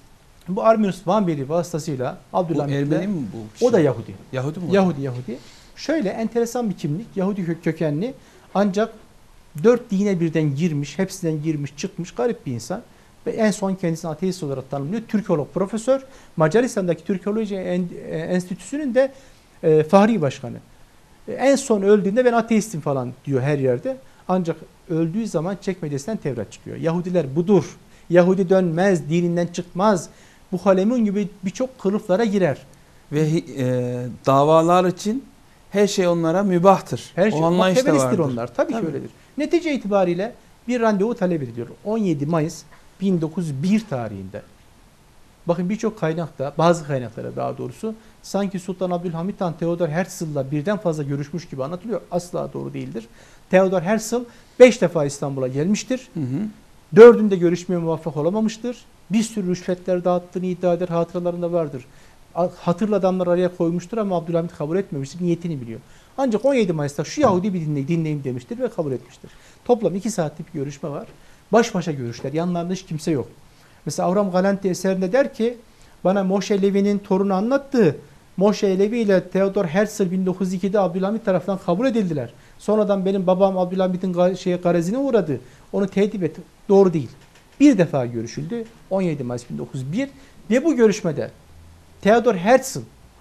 Bu Arminius Vamberi vasıtasıyla Abdülhamit'le... Bu Ermeni mi bu? O da Yahudi. Yahudi mi? Yahudi, Yahudi. Şöyle enteresan bir kimlik. Yahudi kö- kökenli. Ancak dört dine birden girmiş, hepsinden girmiş, çıkmış garip bir insan. Ve en son kendisini ateist olarak tanımlıyor. Türkolog profesör. Macaristan'daki Türkoloji En- Enstitüsü'nün de e, fahri başkanı. E, en son öldüğünde ben ateistim falan diyor her yerde. Ancak öldüğü zaman çekmecesinden Tevrat çıkıyor. Yahudiler budur. Yahudi dönmez, dininden çıkmaz. Bu halemun gibi birçok kılıflara girer. Ve e, davalar için her şey onlara mübahtır. Her şey o anlayış da muhtebelistir vardır. onlar. Tabii, Tabii. ki öyledir. Netice itibariyle bir randevu talep ediliyor. on yedi Mayıs bin dokuz yüz bir tarihinde. Bakın birçok kaynakta, bazı kaynaklara daha doğrusu sanki Sultan Abdülhamit Han Theodor Herzl'la birden fazla görüşmüş gibi anlatılıyor. Asla doğru değildir. Theodor Herzl beş defa İstanbul'a gelmiştir. Hı hı. Dördünde görüşmeye muvaffak olamamıştır. Bir sürü rüşvetler dağıttığını iddia eder, hatıralarında vardır. Hatırlı adamlar araya koymuştur ama Abdülhamit kabul etmemiştir, niyetini biliyor. Ancak on yedi Mayıs'ta şu Yahudi bir dinleyin, dinleyin demiştir ve kabul etmiştir. Toplam iki saatlik bir görüşme var. Baş başa görüşler, yanlarında hiç kimse yok. Mesela Avram Galanti eserinde der ki, bana Moshe Levi'nin torunu anlattığı, Moshe Levi ile Theodor Herzl bin dokuz yüz ikide Abdülhamit tarafından kabul edildiler. Sonradan benim babam Abdülhamit'in şeye garezine uğradı. Onu tehdit etti. Doğru değil. Bir defa görüşüldü. on yedi Mayıs bin dokuz yüz bir ve bu görüşmede Theodor Herzl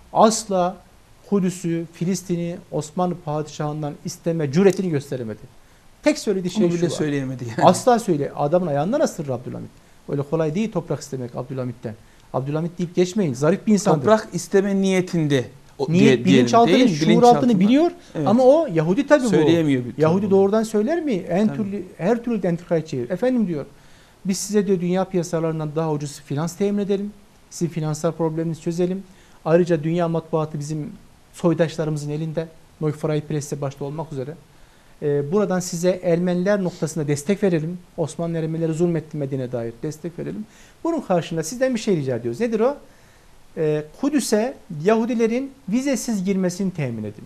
asla Kudüs'ü, Filistin'i Osmanlı padişahından isteme cüretini gösteremedi. Tek söylediği şey Onu şu bile var. söyleyemedi yani. Asla söyle. Adamın ayağından ısırır Abdülhamit. Öyle kolay değil toprak istemek Abdülhamit'ten. Abdülhamit deyip geçmeyin. Zarif bir insandır. Toprak isteme niyetinde. O, Niyet, diye, bilinçaltını, değil mi? şuur Bilinçaltında. altını biliyor Evet. ama o Yahudi tabii bu. Söyleyemiyor. bir Yahudi türlü. doğrudan söyler mi? En Tabii. türlü, her türlü entrikayı çevir. Efendim diyor, biz size diyor dünya piyasalarından daha ucuz finans temin edelim. Sizin finansal probleminizi çözelim. Ayrıca dünya matbuatı bizim soydaşlarımızın elinde. Neue Presse başta olmak üzere. Ee, buradan size Ermeniler noktasında destek verelim. Osmanlı Ermenileri zulmetti Medine'ye dair destek verelim. Bunun karşılığında sizden bir şey rica ediyoruz. Nedir o? Ee, Kudüs'e Yahudilerin vizesiz girmesini temin edin.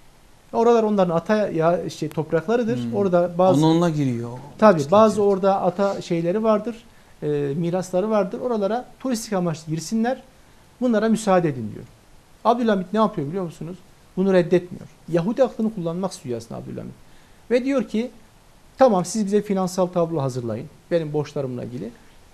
Oralar onların ata ya şey topraklarıdır. Hmm. Orada bazı Onunla giriyor. tabii İşte bazı diyor. orada ata şeyleri vardır. e, mirasları vardır. Oralara turistik amaçlı girsinler. Bunlara müsaade edin diyor. Abdülhamit ne yapıyor biliyor musunuz? Bunu reddetmiyor. Yahudi aklını kullanmak istiyor aslında Abdülhamit. Ve diyor ki tamam siz bize finansal tablo hazırlayın. Benim borçlarımla ilgili.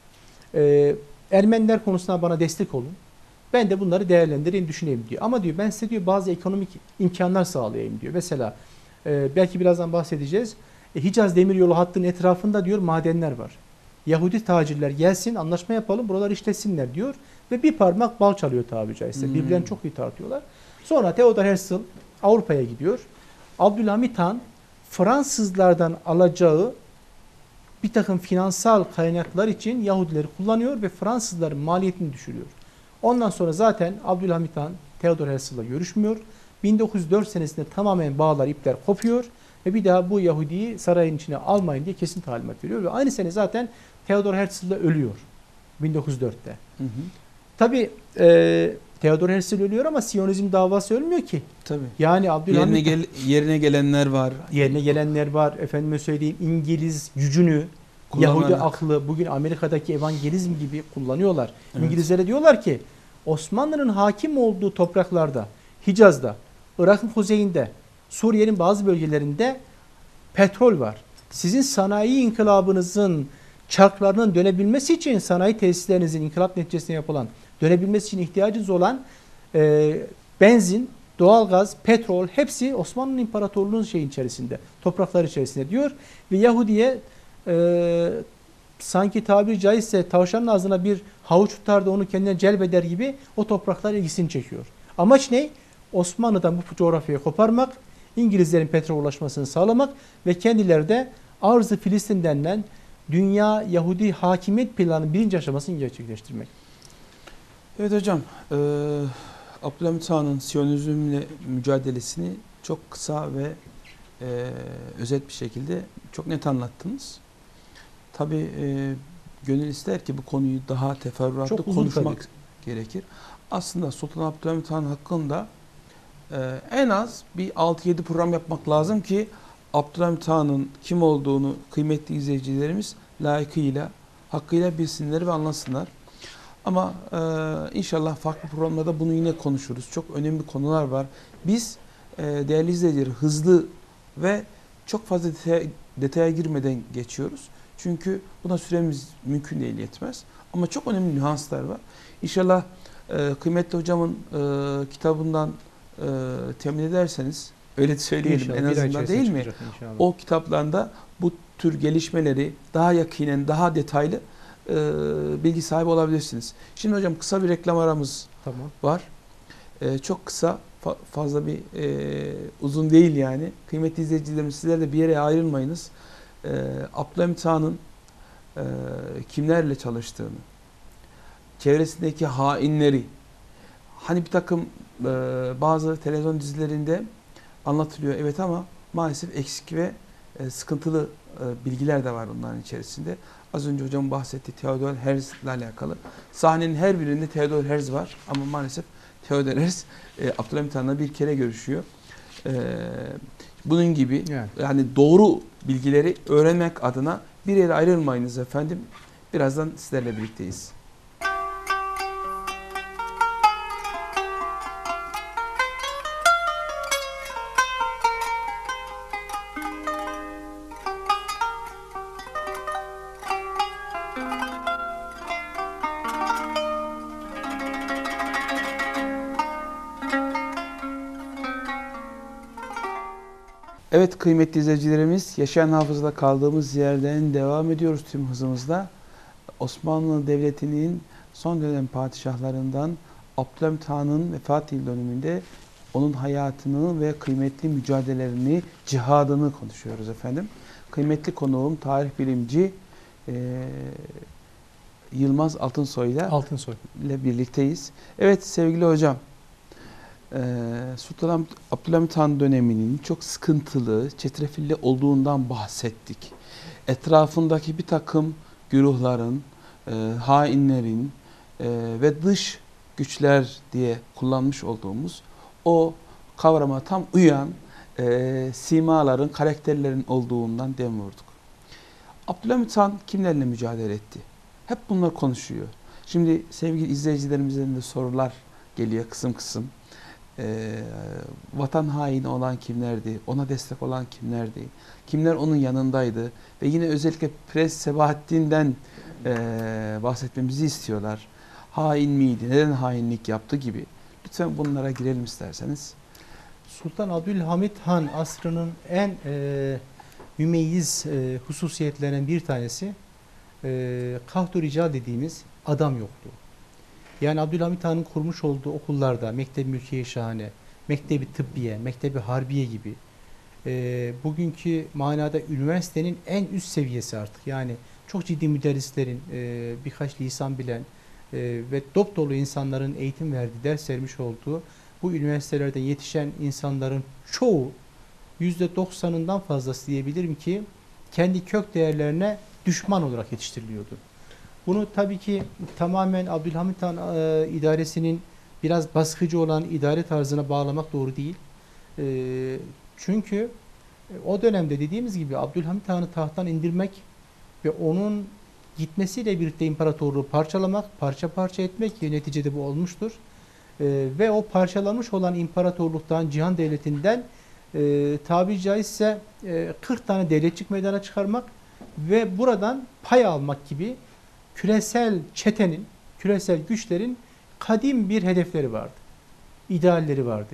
Ee, Ermeniler konusunda bana destek olun. Ben de bunları değerlendireyim, düşüneyim diyor. Ama diyor ben size diyor bazı ekonomik imkanlar sağlayayım diyor. Mesela e, belki birazdan bahsedeceğiz. E, Hicaz Demiryolu hattının etrafında diyor madenler var. Yahudi tacirler gelsin anlaşma yapalım buraları işletsinler diyor. Ve bir parmak bal çalıyor tabiri caizse. Hmm. Birbirlerini çok iyi tartıyorlar. Sonra Theodor Herzl Avrupa'ya gidiyor. Abdülhamit Han Fransızlardan alacağı bir takım finansal kaynaklar için Yahudileri kullanıyor ve Fransızların maliyetini düşürüyor. Ondan sonra zaten Abdülhamit Han Theodor Herzl'la görüşmüyor. bin dokuz yüz dört senesinde tamamen bağlar, ipler kopuyor ve bir daha bu Yahudi'yi sarayın içine almayın diye kesin talimat veriyor ve aynı sene zaten Theodor Herzl ölüyor bin dokuz yüz dörtte. Hı hı. Tabii e, Theodor Herzl ölüyor ama Siyonizm davası ölmüyor ki. Tabii. Yani Abdülhamit Yerine, gel, yerine gelenler var. Yerine gelenler var. Efendime söyleyeyim İngiliz gücünü, Kullanarak. Yahudi aklı bugün Amerika'daki evangelizm gibi kullanıyorlar. Evet. İngilizlere diyorlar ki Osmanlı'nın hakim olduğu topraklarda, Hicaz'da, Irak'ın kuzeyinde, Suriye'nin bazı bölgelerinde petrol var. Sizin sanayi inkılabınızın çarklarının dönebilmesi için sanayi tesislerinizin inkılap neticesinde yapılan dönebilmesi için ihtiyacınız olan e, benzin, doğalgaz, petrol hepsi Osmanlı İmparatorluğu'nun şeyin içerisinde, topraklar içerisinde diyor. Ve Yahudi'ye e, sanki tabiri caizse tavşanın ağzına bir havuç tutar da onu kendine celbeder gibi o topraklar ilgisini çekiyor. Amaç ne? Osmanlı'dan bu coğrafyayı koparmak, İngilizlerin petrol ulaşmasını sağlamak ve kendileri de Arz-ı Filistin denilen dünya Yahudi hakimiyet planının birinci aşamasını gerçekleştirmek. Evet hocam, e, Abdülhamit Han'ın Siyonizmle mücadelesini çok kısa ve e, özet bir şekilde çok net anlattınız. Tabii e, gönül ister ki bu konuyu daha teferruatlı Çok uzun konuşmak tabii. gerekir. Aslında Sultan Abdülhamit Han hakkında e, en az bir altı yedi program yapmak lazım ki Abdülhamit Han'ın kim olduğunu kıymetli izleyicilerimiz layıkıyla, hakkıyla bilsinler ve anlasınlar. Ama e, inşallah farklı programlarda bunu yine konuşuruz. Çok önemli konular var. Biz e, değerli izleyiciler hızlı ve çok fazla detaya, detaya girmeden geçiyoruz. Çünkü buna süremiz mümkün değil, yetmez. Ama çok önemli nüanslar var. İnşallah e, kıymetli hocamın e, kitabından e, temin ederseniz, öyle söyleyelim İnşallah, en bir ay azından içerisinde değil mi? çıkacak inşallah. O kitaplarında bu tür gelişmeleri daha yakinen, daha detaylı e, bilgi sahibi olabilirsiniz. Şimdi hocam kısa bir reklam aramız Tamam. var. E, çok kısa, fa fazla bir e, uzun değil yani. Kıymetli izleyicilerimiz, sizler de bir yere ayrılmayınız. E, Abdülhamit Han'ın e, kimlerle çalıştığını, çevresindeki hainleri, hani bir takım e, bazı televizyon dizilerinde anlatılıyor evet ama maalesef eksik ve e, sıkıntılı e, bilgiler de var onların içerisinde. Az önce hocam bahsetti Theodor Herzl ile alakalı. Sahnenin her birinde Theodor Herzl var ama maalesef Theodor Herzl e, Abdülhamit Han'la bir kere görüşüyor. E, bunun gibi Yani. yani doğru bilgileri öğrenmek adına bir yere ayrılmayınız efendim. Birazdan sizlerle birlikteyiz. Evet kıymetli izleyicilerimiz, Yaşayan Hafıza'da kaldığımız yerden devam ediyoruz tüm hızımızda. Osmanlı Devleti'nin son dönem padişahlarından Abdülhamit Han'ın vefat yıl dönümünde onun hayatını ve kıymetli mücadelelerini, cihadını konuşuyoruz efendim. Kıymetli konuğum tarih bilimci e, Yılmaz Altınsoy ile Altınsoy ile birlikteyiz. Evet sevgili hocam, Sultan Abdülhamit Han döneminin çok sıkıntılı, çetrefilli olduğundan bahsettik. Etrafındaki bir takım güruhların, e, hainlerin e, ve dış güçler diye kullanmış olduğumuz o kavrama tam uyan e, simaların, karakterlerin olduğundan dem vurduk. Abdülhamit Han kimlerle mücadele etti? Hep bunlar konuşuyor. Şimdi sevgili izleyicilerimizden de sorular geliyor kısım kısım. Ee, vatan haini olan kimlerdi? Ona destek olan kimlerdi? Kimler onun yanındaydı? Ve yine özellikle Prens Sebahattin'den e, bahsetmemizi istiyorlar. Hain miydi? Neden hainlik yaptı gibi. Lütfen bunlara girelim isterseniz. Sultan Abdülhamit Han asrının en e, mümeyyiz e, hususiyetlerinden bir tanesi e, kahtu rical dediğimiz adam yoktu. Yani Abdülhamit Han'ın kurmuş olduğu okullarda Mektebi Mülkiye Şahane, Mektebi Tıbbiye, Mektebi Harbiye gibi e, bugünkü manada üniversitenin en üst seviyesi artık. Yani çok ciddi müderrislerin, e, birkaç lisan bilen e, ve dop dolu insanların eğitim verdiği, ders vermiş olduğu bu üniversitelerden yetişen insanların çoğu, yüzde doksanından fazlası diyebilirim ki kendi kök değerlerine düşman olarak yetiştiriliyordu. Bunu tabii ki tamamen Abdülhamit Han e, idaresinin biraz baskıcı olan idare tarzına bağlamak doğru değil. E, çünkü o dönemde dediğimiz gibi Abdülhamit Han'ı tahttan indirmek ve onun gitmesiyle birlikte imparatorluğu parçalamak, parça parça etmek neticede bu olmuştur. E, ve o parçalanmış olan imparatorluktan, cihan devletinden e, tabiri caizse e, kırk tane devletçik meydana çıkarmak ve buradan pay almak gibi küresel çetenin, küresel güçlerin kadim bir hedefleri vardı. İdealleri vardı.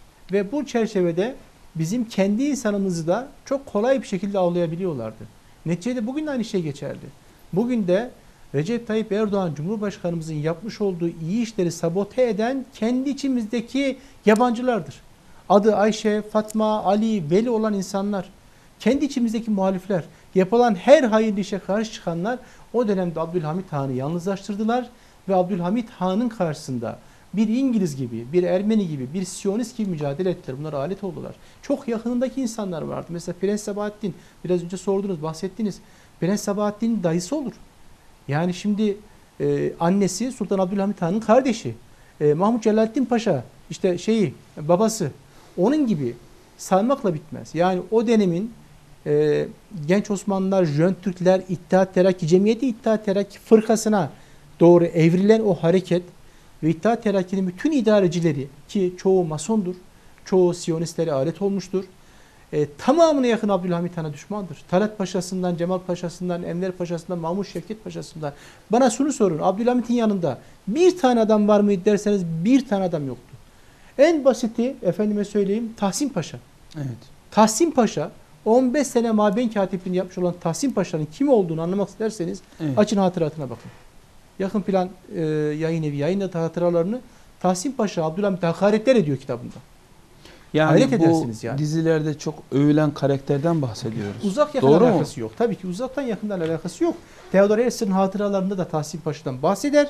Ve bu çerçevede bizim kendi insanımızı da çok kolay bir şekilde avlayabiliyorlardı. Neticede bugün de aynı şey geçerli. Bugün de Recep Tayyip Erdoğan Cumhurbaşkanımızın yapmış olduğu iyi işleri sabote eden kendi içimizdeki yabancılardır. Adı Ayşe, Fatma, Ali, Veli olan insanlar, kendi içimizdeki muhalifler, yapılan her hayırlı işe karşı çıkanlar o dönemde Abdülhamit Han'ı yalnızlaştırdılar ve Abdülhamit Han'ın karşısında bir İngiliz gibi, bir Ermeni gibi, bir Siyonist gibi mücadele ettiler. Bunlara alet oldular. Çok yakınındaki insanlar vardı. Mesela Prens Sabahattin, biraz önce sordunuz, bahsettiniz. Prens Sabahattin'in dayısı olur. Yani şimdi e, annesi Sultan Abdülhamit Han'ın kardeşi. E, Mahmut Celaleddin Paşa, işte şeyi, babası. Onun gibi saymakla bitmez. Yani o dönemin e, genç Osmanlılar, Jön Türkler, İttihat Terakki, Cemiyeti İttihat Terakki fırkasına doğru evrilen o hareket ve İttihat Terakki'nin bütün idarecileri ki çoğu masondur, çoğu Siyonistlere alet olmuştur. E, tamamına yakın Abdülhamit Han'a düşmandır. Talat Paşa'sından, Cemal Paşa'sından, Enver Paşa'sından, Mahmut Şevket Paşa'sından. Bana şunu sorun, Abdülhamit'in yanında bir tane adam var mıydı derseniz bir tane adam yoktu. En basiti, efendime söyleyeyim, Tahsin Paşa. Evet. Tahsin Paşa, on beş sene mabeyn katipliğini yapmış olan Tahsin Paşa'nın kim olduğunu anlamak isterseniz Evet. açın hatıratına bakın. Yakın plan e, yayın evi yayınladığı hatıralarını Tahsin Paşa Abdülhamit'e hakaretler ediyor kitabında. Yani Hayret bu edersiniz yani. dizilerde çok övülen karakterden bahsediyoruz. Uzak yakın Doğru alakası mu? yok. Tabii ki uzaktan yakından alakası yok. Theodor Herzl'in hatıralarında da Tahsin Paşa'dan bahseder.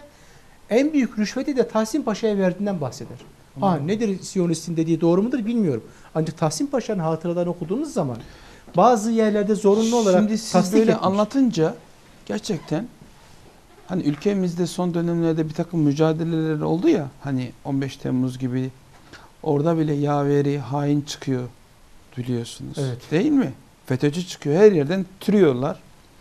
En büyük rüşveti de Tahsin Paşa'ya verdiğinden bahseder. Hmm. Ha nedir Siyonistin dediği doğru mudur bilmiyorum. Ancak Tahsin Paşa'nın hatıralarını okuduğunuz zaman bazı yerlerde zorunlu olarak Şimdi siz tasdik böyle etmiş. anlatınca gerçekten hani ülkemizde son dönemlerde bir takım mücadeleler oldu ya, hani on beş Temmuz gibi, orada bile yaveri, hain çıkıyor biliyorsunuz. Evet. Değil mi? FETÖ'cü çıkıyor, her yerden türüyorlar.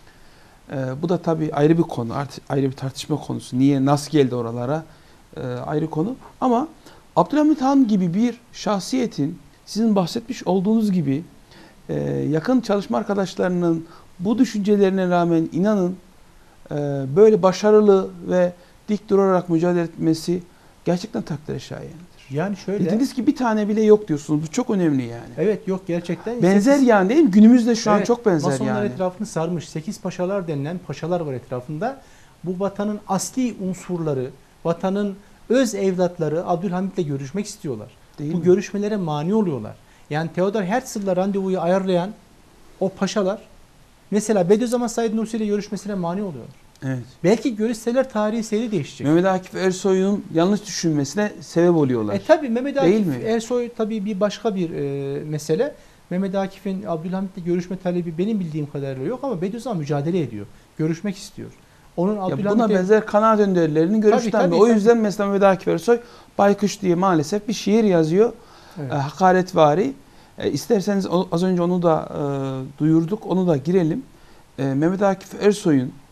Ee, bu da tabii ayrı bir konu, artık ayrı bir tartışma konusu. Niye, nasıl geldi oralara ee, ayrı konu. Ama Abdülhamit Han gibi bir şahsiyetin sizin bahsetmiş olduğunuz gibi e, yakın çalışma arkadaşlarının bu düşüncelerine rağmen inanın e, böyle başarılı ve dik durarak mücadele etmesi gerçekten takdire şayandır. Yani şöyle. Dediniz ki bir tane bile yok diyorsunuz. Bu çok önemli yani. Evet yok gerçekten. Benzer sekiz, yani değil mi? Günümüzde şu an evet, çok benzer Masonlar yani. etrafını sarmış. Sekiz paşalar denilen paşalar var etrafında. Bu vatanın asli unsurları, vatanın öz evlatları Abdülhamit'le görüşmek istiyorlar. Değil Bu mi? görüşmelere mani oluyorlar. Yani Theodor Herzl'la randevuyu ayarlayan o paşalar mesela Bediüzzaman Said Nursi ile görüşmesine mani oluyorlar. Evet. Belki görüşseler tarihi seyri değişecek. Mehmet Akif Ersoy'un yanlış düşünmesine sebep oluyorlar. E tabi Mehmet Değil Akif mi? Ersoy tabi bir başka bir e, mesele. Mehmet Akif'in Abdülhamit'le görüşme talebi benim bildiğim kadarıyla yok ama Bediüzzaman mücadele ediyor. Görüşmek istiyor. Onun Ya buna Abdülhamit'e benzer kanaat önderlerinin görüşten Tabii, tabii, o tabii. yüzden mesela Mehmet Akif Ersoy Baykuş diye maalesef bir şiir yazıyor. Evet. E, hakaretvari. E, isterseniz o, az önce onu da e, duyurduk. Onu da girelim. E, Mehmet Akif Ersoy'un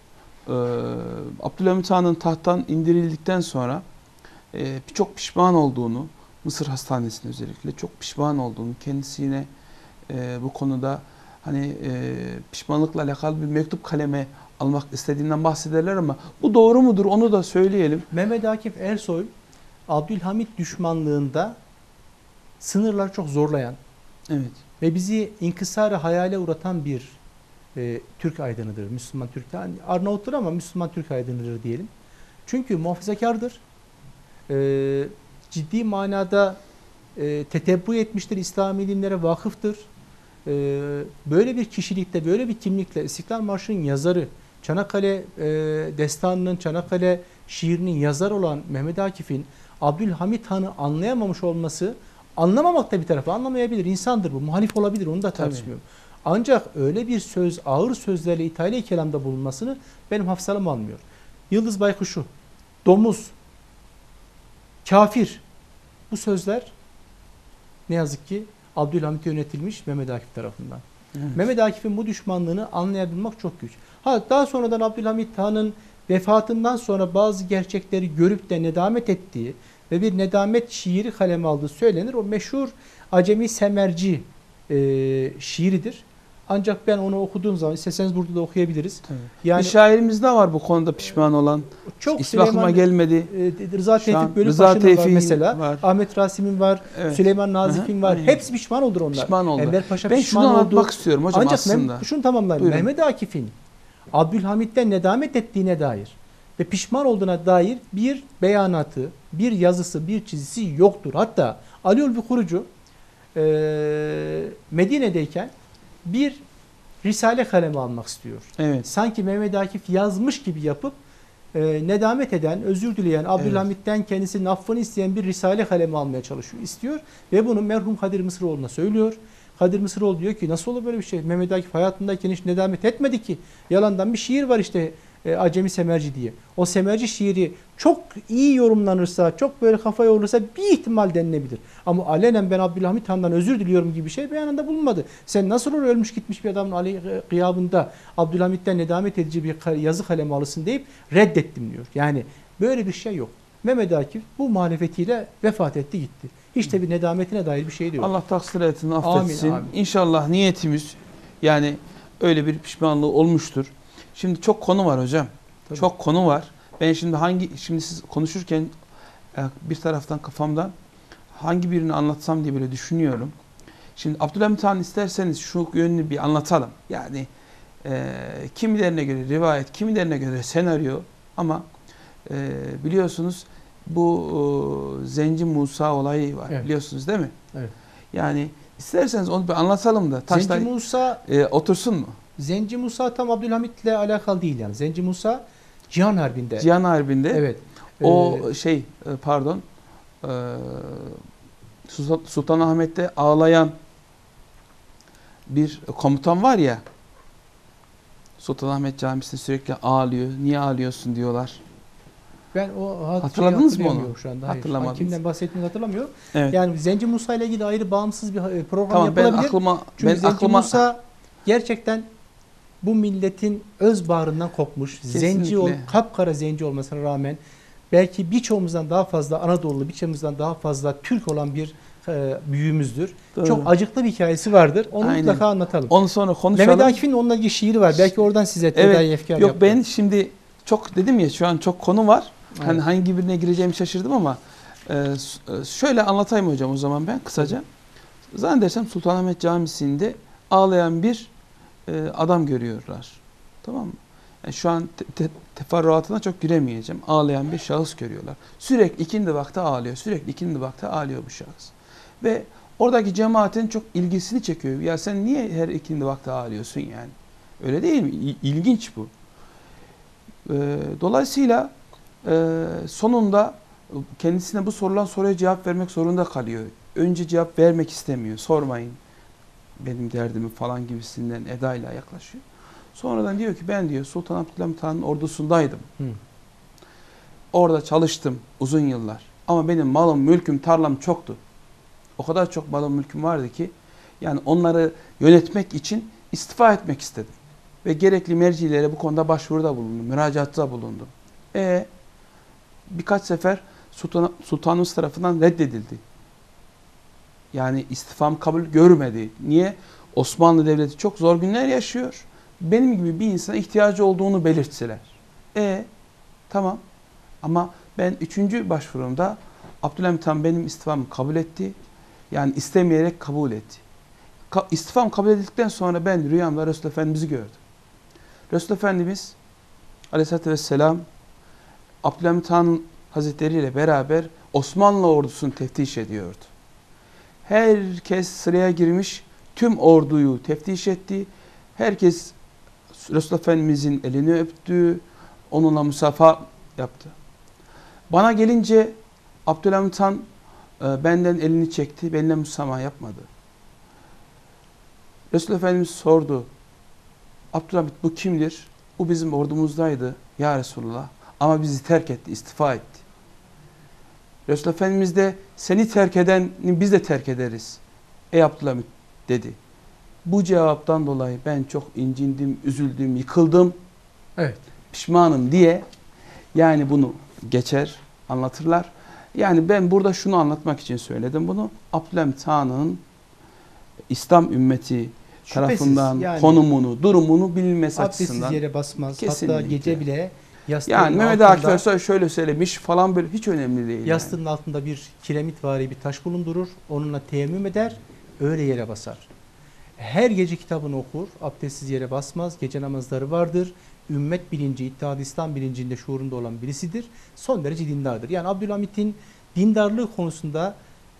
e, Abdülhamit Han'ın tahttan indirildikten sonra e, çok pişman olduğunu, Mısır hastanesinde özellikle çok pişman olduğunu, kendisine e, bu konuda hani e, pişmanlıkla alakalı bir mektup kaleme almak istediğinden bahsederler ama bu doğru mudur onu da söyleyelim. Mehmet Akif Ersoy Abdülhamit düşmanlığında sınırları çok zorlayan Evet. ve bizi inkısara hayale uğratan bir e, Türk aydınıdır. Müslüman Türk. Yani Arnavuttur ama Müslüman Türk aydınıdır diyelim. Çünkü muhafazakardır. E, ciddi manada e, tetebbu etmiştir. İslami dinlere vakıftır. E, böyle bir kişilikte, böyle bir kimlikle İstiklal Marşı'nın yazarı, Çanakkale e, destanının, Çanakkale şiirinin yazarı olan Mehmet Akif'in Abdülhamit Han'ı anlayamamış olması, anlamamak da bir tarafa, anlamayabilir. İnsandır bu. Muhalif olabilir. Onu da tartışmıyorum. Ancak öyle bir söz, ağır sözlerle ithali kelamda bulunmasını benim hafsalam almıyor. Yıldız Baykuşu, domuz, kafir, bu sözler ne yazık ki Abdülhamit'e yönetilmiş Mehmet Akif tarafından. Evet. Mehmet Akif'in bu düşmanlığını anlayabilmek çok güç. Ha, daha sonradan Abdülhamit Han'ın vefatından sonra bazı gerçekleri görüp de nedamet ettiği ve bir nedamet şiiri kaleme aldığı söylenir. O meşhur Acemi Semerci e, şiiridir. Ancak ben onu okuduğum zaman, isterseniz burada da okuyabiliriz. Tabii. Yani bir şairimiz de var bu konuda pişman olan. çok İsmi aklıma gelmedi. E, Rıza Şu an Tevfik Rıza Bölükbaşı'nın var Tevfik'in mesela. var. Ahmet Rasim'in var. Evet. Süleyman Nazif'in Hı hı, var. aynen. Hepsi pişman oldur onlar. Pişman oldu. Enver Paşa Ben pişman şunu oldu. anlatmak istiyorum hocam Ancak aslında. Mem şunu tamamlayayım. Buyurun. Mehmet Akif'in Abdülhamit'ten nedamet ettiğine dair ve pişman olduğuna dair bir beyanatı, bir yazısı, bir çizisi yoktur. Hatta Ali Ulvi Kurucu e, Medine'deyken bir risale kaleme almak istiyor. Evet. Sanki Mehmet Akif yazmış gibi yapıp e, nedamet eden, özür dileyen, Abdülhamit'ten kendisinin affını isteyen bir risale kaleme almaya çalışıyor, istiyor ve bunu merhum Kadir Mısıroğlu'na söylüyor. Kadir Mısıroğlu diyor ki nasıl olur böyle bir şey? Mehmet Akif hayatındayken hiç nedamet etmedi ki. Yalandan bir şiir var işte e, Acemi Semerci diye. O Semerci şiiri çok iyi yorumlanırsa, çok böyle kafa yorulursa bir ihtimal denilebilir. Ama alenen ben Abdülhamit Han'dan özür diliyorum gibi bir şey beyanında bulunmadı. Sen nasıl olur ölmüş gitmiş bir adamın Ali gıyabında Abdülhamit'ten nedamet edici bir yazı kalemi alırsın deyip reddettim diyor. Yani böyle bir şey yok. Mehmet Akif bu muhalefetiyle vefat etti gitti. Hiç de bir nedametine dair bir şey de yok. Allah taksir etsin, affetsin. Amin, amin. İnşallah niyetimiz yani öyle bir pişmanlığı olmuştur. Şimdi çok konu var hocam. Tabii. Çok konu var. Ben şimdi hangi şimdi siz konuşurken bir taraftan kafamdan hangi birini anlatsam diye böyle düşünüyorum. Şimdi Abdülhamit Han isterseniz şu yönünü bir anlatalım. Yani e, kimilerine göre rivayet, kimilerine göre senaryo ama e, biliyorsunuz bu e, Zenci Musa olayı var. Evet. Biliyorsunuz değil mi? Evet. Yani isterseniz onu bir anlatalım da taşla Zenci Musa e, otursun mu? Zenci Musa tam Abdülhamit'le alakalı değil yani. Zenci Musa Cihan Harbi'nde. Cihan Harbi'nde. Evet. O Ee, şey e, pardon e, Sultan- Sultanahmet'te ağlayan bir komutan var ya, Sultanahmet Camisi'nde sürekli ağlıyor. Niye ağlıyorsun diyorlar. ben o Hatırladınız mı hatırlayamıyorum onu? Şu anda. Hayır. Hatırlamadınız. Kimden bahsettiğini hatırlamıyorum. Evet. Yani Zenci Musa ile ilgili ayrı bağımsız bir e, program Tamam ben yapılabilir. aklıma Çünkü ben Zenci aklıma Musa gerçekten bu milletin öz bağrından kopmuş. Kesinlikle. Zenci ol, kapkara zenci olmasına rağmen belki birçoğumuzdan daha fazla Anadolu, birçoğumuzdan daha fazla Türk olan bir e, büyüğümüzdür. Doğru. Çok acıklı bir hikayesi vardır. Onu Aynen. mutlaka anlatalım. onu sonra konuşalım. Mehmet Akif'in onunla ilgili şiiri var. Belki oradan size tedavi efkar Yok yaptım. ben şimdi çok dedim ya şu an çok konu var. Evet. Hani hangi birine gireceğimi şaşırdım ama e, şöyle anlatayım hocam o zaman ben kısaca. Zannedersem Sultanahmet Camisi'nde ağlayan bir e, adam görüyorlar. Tamam mı? Yani şu an te te teferruatına çok giremeyeceğim. Ağlayan bir şahıs görüyorlar. Sürekli ikindi vakti ağlıyor. Sürekli ikindi vakti ağlıyor bu şahıs. Ve oradaki cemaatin çok ilgisini çekiyor. Ya sen niye her ikindi vakti ağlıyorsun yani? Öyle değil mi? İ ilginç bu. E, dolayısıyla e, sonunda kendisine bu sorulan soruya cevap vermek zorunda kalıyor. Önce cevap vermek istemiyor. Sormayın benim derdimi falan gibisinden edayla yaklaşıyor. Sonradan diyor ki ben diyor Sultan Abdülhamit Han'ın ordusundaydım. Hı. Orada çalıştım uzun yıllar. Ama benim malım, mülküm, tarlam çoktu. O kadar çok malım, mülküm vardı ki yani onları yönetmek için istifa etmek istedim. ve gerekli mercilere bu konuda başvuruda bulundum, müracaatta bulundum. E birkaç sefer Sultan, Sultanımız tarafından reddedildi. Yani istifam kabul görmedi. Niye? Osmanlı Devleti çok zor günler yaşıyor. Benim gibi bir insana ihtiyacı olduğunu belirtseler. E tamam ama ben üçüncü başvurumda Abdülhamit Han benim istifamı kabul etti. Yani istemeyerek kabul etti. Ka istifam kabul edildikten sonra ben rüyamda Resul Efendimiz'i gördüm. Resul Efendimiz Aleyhisselatü Vesselam Abdülhamit Han Hazretleri ile beraber Osmanlı ordusunu teftiş ediyordu. Herkes sıraya girmiş, tüm orduyu teftiş etti. Herkes Resul Efendimizin elini öptü, onunla musafaha yaptı. Bana gelince Abdülhamit Han e, benden elini çekti, benimle musafaha yapmadı. Resul Efendimiz sordu, Abdülhamit bu kimdir? Bu bizim ordumuzdaydı ya Resulullah ama bizi terk etti, istifa etti. Resul Efendimiz de seni terk edeni biz de terk ederiz ey Abdülhamit dedi. Bu cevaptan dolayı ben çok incindim, üzüldüm, yıkıldım, evet. pişmanım diye yani bunu geçer, anlatırlar. Yani ben burada şunu anlatmak için söyledim bunu. Abdülhamit Han'ın İslam ümmeti Şüphesiz, tarafından yani, konumunu, durumunu bilinmesi abdestsiz açısından. yere basmaz. Kesinlikle. Hatta gece bile yastığın yani Mehmet altında, Akif Ersoy şöyle söylemiş falan böyle hiç önemli değil. yastığın yani. altında bir kiremitvari bir taş bulundurur. Onunla teyemmüm eder. Öyle yere basar. Her gece kitabını okur. Abdestsiz yere basmaz. Gece namazları vardır. Ümmet bilinci, İttihad-ı İslam bilincinde şuurunda olan birisidir. Son derece dindardır. Yani Abdülhamit'in dindarlığı konusunda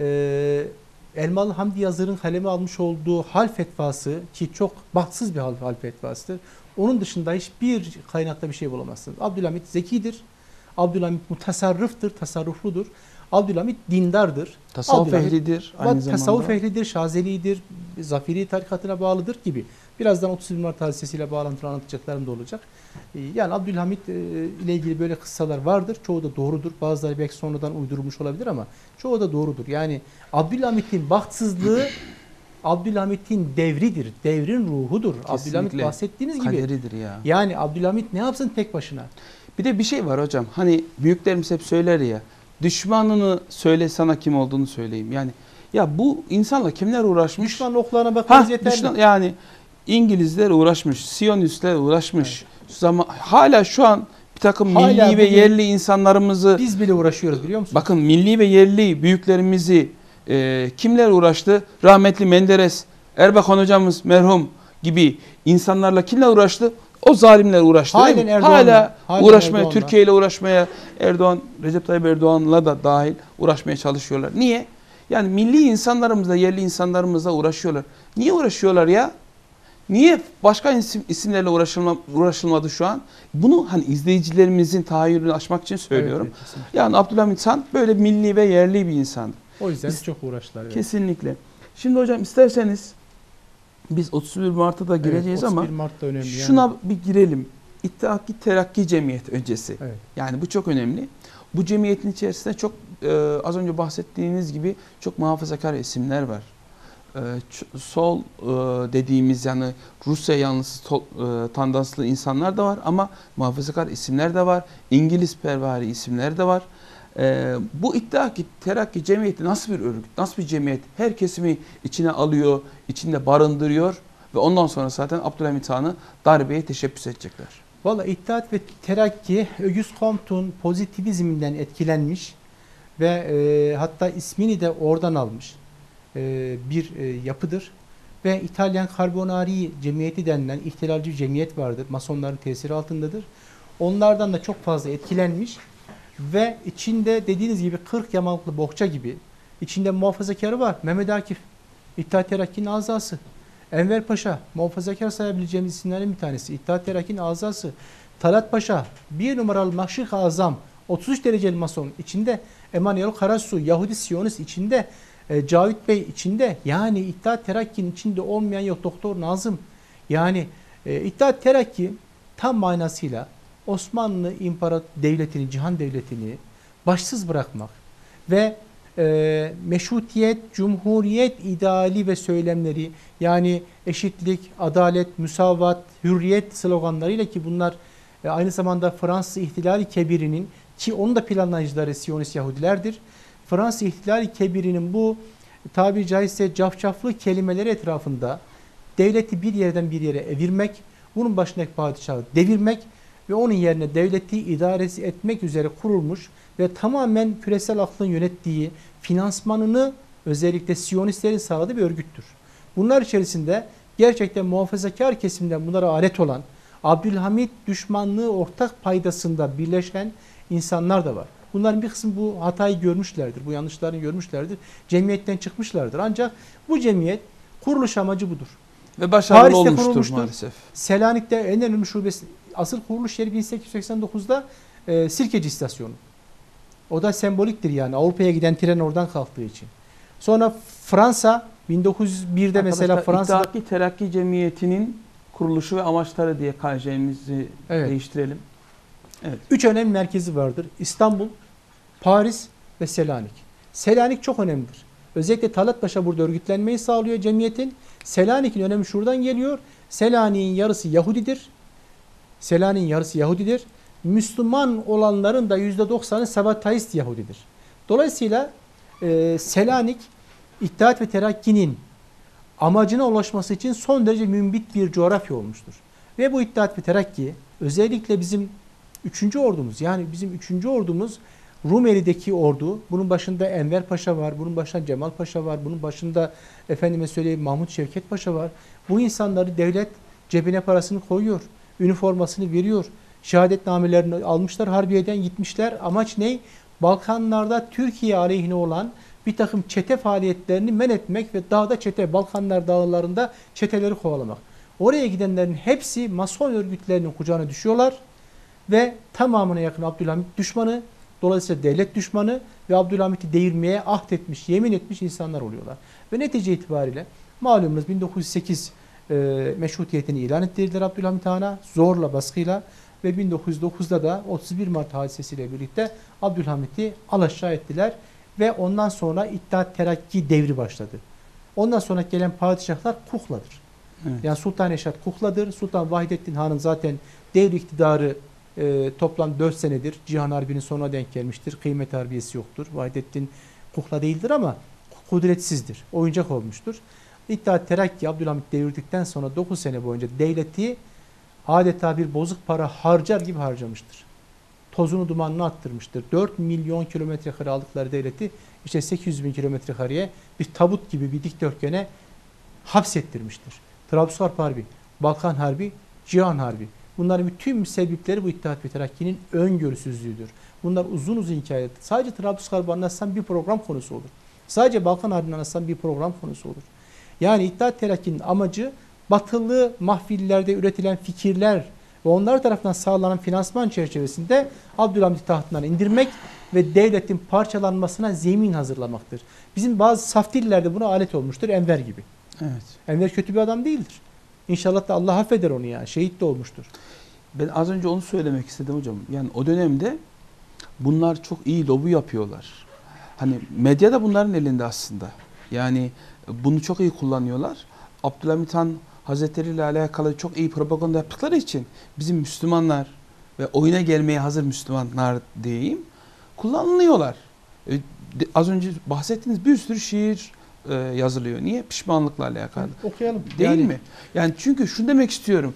e, Elmalı Hamdi Yazır'ın kaleme almış olduğu hal fetvası ki çok bahtsız bir hal, hal fetvasıdır. Onun dışında hiçbir kaynakta bir şey bulamazsınız. Abdülhamit zekidir. Abdülhamit mutasarrıftır, tasarrufludur. Abdülhamit dindardır. Tasavvuf Abdülhamit, ehlidir aynı zamanda. Tasavvuf ehlidir, Şazeli'dir, Zafiri tarikatına bağlıdır gibi. Birazdan otuz bir Mart hadisesiyle bağlantılı anlatacaklarım da olacak. Yani Abdülhamit ile ilgili böyle kıssalar vardır. Çoğu da doğrudur. Bazıları belki sonradan uydurulmuş olabilir ama çoğu da doğrudur. Yani Abdülhamit'in bahtsızlığı Abdülhamit'in devridir. Devrin ruhudur. Kesinlikle. Abdülhamit bahsettiğiniz gibi. Kaderidir ya. Yani Abdülhamit ne yapsın tek başına? Bir de bir şey var hocam. Hani büyüklerimiz hep söyler ya. Düşmanını söyle sana kim olduğunu söyleyeyim. Yani ya bu insanla kimler uğraşmış? Düşman oklarına bakmanız Ha, yeterli. düşman, yani İngilizler uğraşmış, Siyonistler uğraşmış. Evet. Zaman, hala şu an bir takım Hala milli ve bugün yerli insanlarımızı... Biz bile uğraşıyoruz biliyor musunuz? Bakın milli ve yerli büyüklerimizi e, kimler uğraştı? Rahmetli Menderes, Erbakan hocamız merhum gibi insanlarla kimler uğraştı? O zalimler uğraştı. Halen Hala halen uğraşmaya, Erdoğan'la. Türkiye ile uğraşmaya, Erdoğan, Recep Tayyip Erdoğan'la da dahil uğraşmaya çalışıyorlar. Niye? Yani milli insanlarımızla, yerli insanlarımızla uğraşıyorlar. Niye uğraşıyorlar ya? Niye başka isim, isimlerle uğraşılma, uğraşılmadı şu an? Bunu hani izleyicilerimizin tahayyülünü açmak için söylüyorum. Evet, evet, yani Abdülhamit Han böyle milli ve yerli bir insandı. O yüzden Biz, çok uğraştılar. Evet. Kesinlikle. Şimdi hocam isterseniz biz otuz bir Mart'ta da gireceğiz evet, ama otuz bir Mart'ta önemli şuna yani. bir girelim. İttihat Terakki Cemiyeti öncesi. Evet. Yani bu çok önemli. Bu cemiyetin içerisinde çok e, az önce bahsettiğiniz gibi çok muhafazakar isimler var. E, sol e, dediğimiz yani Rusya yanlısı to, e, tandanslı insanlar da var ama muhafazakar isimler de var. İngiliz pervari isimler de var. E, bu İttihat Terakki Cemiyeti nasıl bir örgüt, nasıl bir cemiyet? Her kesimi içine alıyor, içinde barındırıyor ve ondan sonra zaten Abdülhamit Han'ı darbeye teşebbüs edecekler. Valla İttihat ve Terakki Auguste Comte'un pozitivizminden etkilenmiş ve e, hatta ismini de oradan almış e, bir e, yapıdır. Ve İtalyan Carbonari Cemiyeti denilen ihtilalci bir cemiyet vardır. Masonların tesiri altındadır. Onlardan da çok fazla etkilenmiş ve içinde dediğiniz gibi kırk yamaklı bohça gibi içinde muhafazakarı var. Mehmet Akif, İttihat Terakki'nin azası. Enver Paşa, muhafazakar sayabileceğimiz isimlerden bir tanesi. İttihat Terakki'nin azası. Talat Paşa, bir numaralı Mahşik Azam, otuz üç dereceli mason içinde. Emanuel Karasu, Yahudi Siyonist içinde. E, Cavit Bey içinde. Yani İttihat Terakki'nin içinde olmayan yok. Doktor Nazım. Yani e, İttihat Terakki tam manasıyla Osmanlı İmparator Devleti'ni, Cihan Devleti'ni başsız bırakmak ve e, meşrutiyet, cumhuriyet ideali ve söylemleri, yani eşitlik, adalet, müsavat, hürriyet sloganlarıyla, ki bunlar e, aynı zamanda Fransız İhtilali Kebiri'nin, ki onun da planlayıcıları Siyonist Yahudilerdir. Fransız İhtilali Kebiri'nin bu tabiri caizse cafcaflı kelimeleri etrafında devleti bir yerden bir yere evirmek, bunun başındaki padişahı devirmek ve onun yerine devleti idaresi etmek üzere kurulmuş ve tamamen küresel aklın yönettiği, finansmanını özellikle Siyonistlerin sağladığı bir örgüttür. Bunlar içerisinde gerçekten muhafazakar kesimden bunlara alet olan, Abdülhamit düşmanlığı ortak paydasında birleşen insanlar da var. Bunların bir kısmı bu hatayı görmüşlerdir, bu yanlışlarını görmüşlerdir. Cemiyetten çıkmışlardır. Ancak bu cemiyet kuruluş amacı budur. Ve başarılı Paris'te olmuştur kurulmuştur. maalesef. Selanik'te en önemli şubesi, asıl kuruluş yeri bin sekiz yüz seksen dokuzda e, Sirkeci İstasyonu. O da semboliktir yani, Avrupa'ya giden tren oradan kalktığı için. Sonra Fransa bin dokuz yüz birde mesela Fransa'da İttihat-ı Terakki Cemiyeti'nin kuruluşu ve amaçları diye K J'mizi evet. değiştirelim. Evet. Üç önemli merkezi vardır. İstanbul, Paris ve Selanik. Selanik çok önemlidir. Özellikle Talat Paşa burada örgütlenmeyi sağlıyor cemiyetin. Selanik'in önemi şuradan geliyor. Selanik'in yarısı Yahudidir. Selanik'in yarısı Yahudidir. Müslüman olanların da yüzde doksanı Sabatayist Yahudidir. Dolayısıyla e, Selanik, İttihat ve Terakki'nin amacına ulaşması için son derece mümbit bir coğrafya olmuştur. Ve bu İttihat ve Terakki özellikle bizim üçüncü ordumuz, yani bizim üçüncü ordumuz Rumeli'deki ordu, bunun başında Enver Paşa var, bunun başında Cemal Paşa var, bunun başında efendime söyleyeyim Mahmut Şevket Paşa var. Bu insanları devlet cebine parasını koyuyor, üniformasını veriyor, şehadetnamelerini almışlar, harbiyeden gitmişler. Amaç ne? Balkanlarda Türkiye aleyhine olan bir takım çete faaliyetlerini men etmek ve dağda çete, Balkanlar dağlarında çeteleri kovalamak. Oraya gidenlerin hepsi Mason örgütlerinin kucağına düşüyorlar ve tamamına yakın Abdülhamit düşmanı, dolayısıyla devlet düşmanı ve Abdülhamit'i devirmeye ahdetmiş, yemin etmiş insanlar oluyorlar. Ve netice itibariyle malumunuz bin dokuz yüz sekiz e, meşrutiyetini ilan ettirdiler Abdülhamit Han'a zorla, baskıyla ve bin dokuz yüz dokuzda da otuz bir Mart hadisesiyle birlikte Abdülhamit'i alaşağı ettiler ve ondan sonra İttihat Terakki devri başladı. Ondan sonra gelen padişahlar kukladır. Evet. Yani Sultan Eşat kukladır. Sultan Vahidettin Han'ın zaten devri iktidarı e, toplam dört senedir. Cihan Harbi'nin sonuna denk gelmiştir. Kıymet harbiyesi yoktur. Vahidettin kukla değildir ama kudretsizdir. Oyuncak olmuştur. İttihat Terakki Abdülhamit devirdikten sonra dokuz sene boyunca devleti adeta bir bozuk para harcar gibi harcamıştır. Tozunu dumanını attırmıştır. dört milyon kilometre kare aldıkları devleti işte sekiz yüz bin kilometre kareye bir tabut gibi bir dikdörtgene hapsettirmiştir. Trablusgarp Harbi, Balkan Harbi, Cihan Harbi. Bunların bütün müsebbipleri bu İttihat ve Terakki'nin öngörüsüzlüğüdür. Bunlar uzun uzun hikayeler. Sadece Trablusgarp'ı anlatsam bir program konusu olur. Sadece Balkan Harbi'ni anlatsam bir program konusu olur. Yani İttihat Terakki'nin amacı batılı mahfillerde üretilen fikirler ve onlar tarafından sağlanan finansman çerçevesinde Abdülhamit'i tahtından indirmek ve devletin parçalanmasına zemin hazırlamaktır. Bizim bazı saf dillerde buna alet olmuştur, Enver gibi. Evet. Enver kötü bir adam değildir. İnşallah da Allah affeder onu yani. Şehit de olmuştur. Ben az önce onu söylemek istedim hocam. Yani o dönemde bunlar çok iyi lobi yapıyorlar. Hani medya da bunların elinde aslında. Yani bunu çok iyi kullanıyorlar. Abdülhamit Han Hazretleri ile alakalı çok iyi propaganda yaptıkları için bizim Müslümanlar ve oyuna gelmeye hazır Müslümanlar diyeyim kullanılıyorlar. E, de, az önce bahsettiğiniz bir sürü şiir e, yazılıyor. Niye? Pişmanlıkla alakalı. Okuyalım. Değil yani, mi? Yani çünkü şunu demek istiyorum.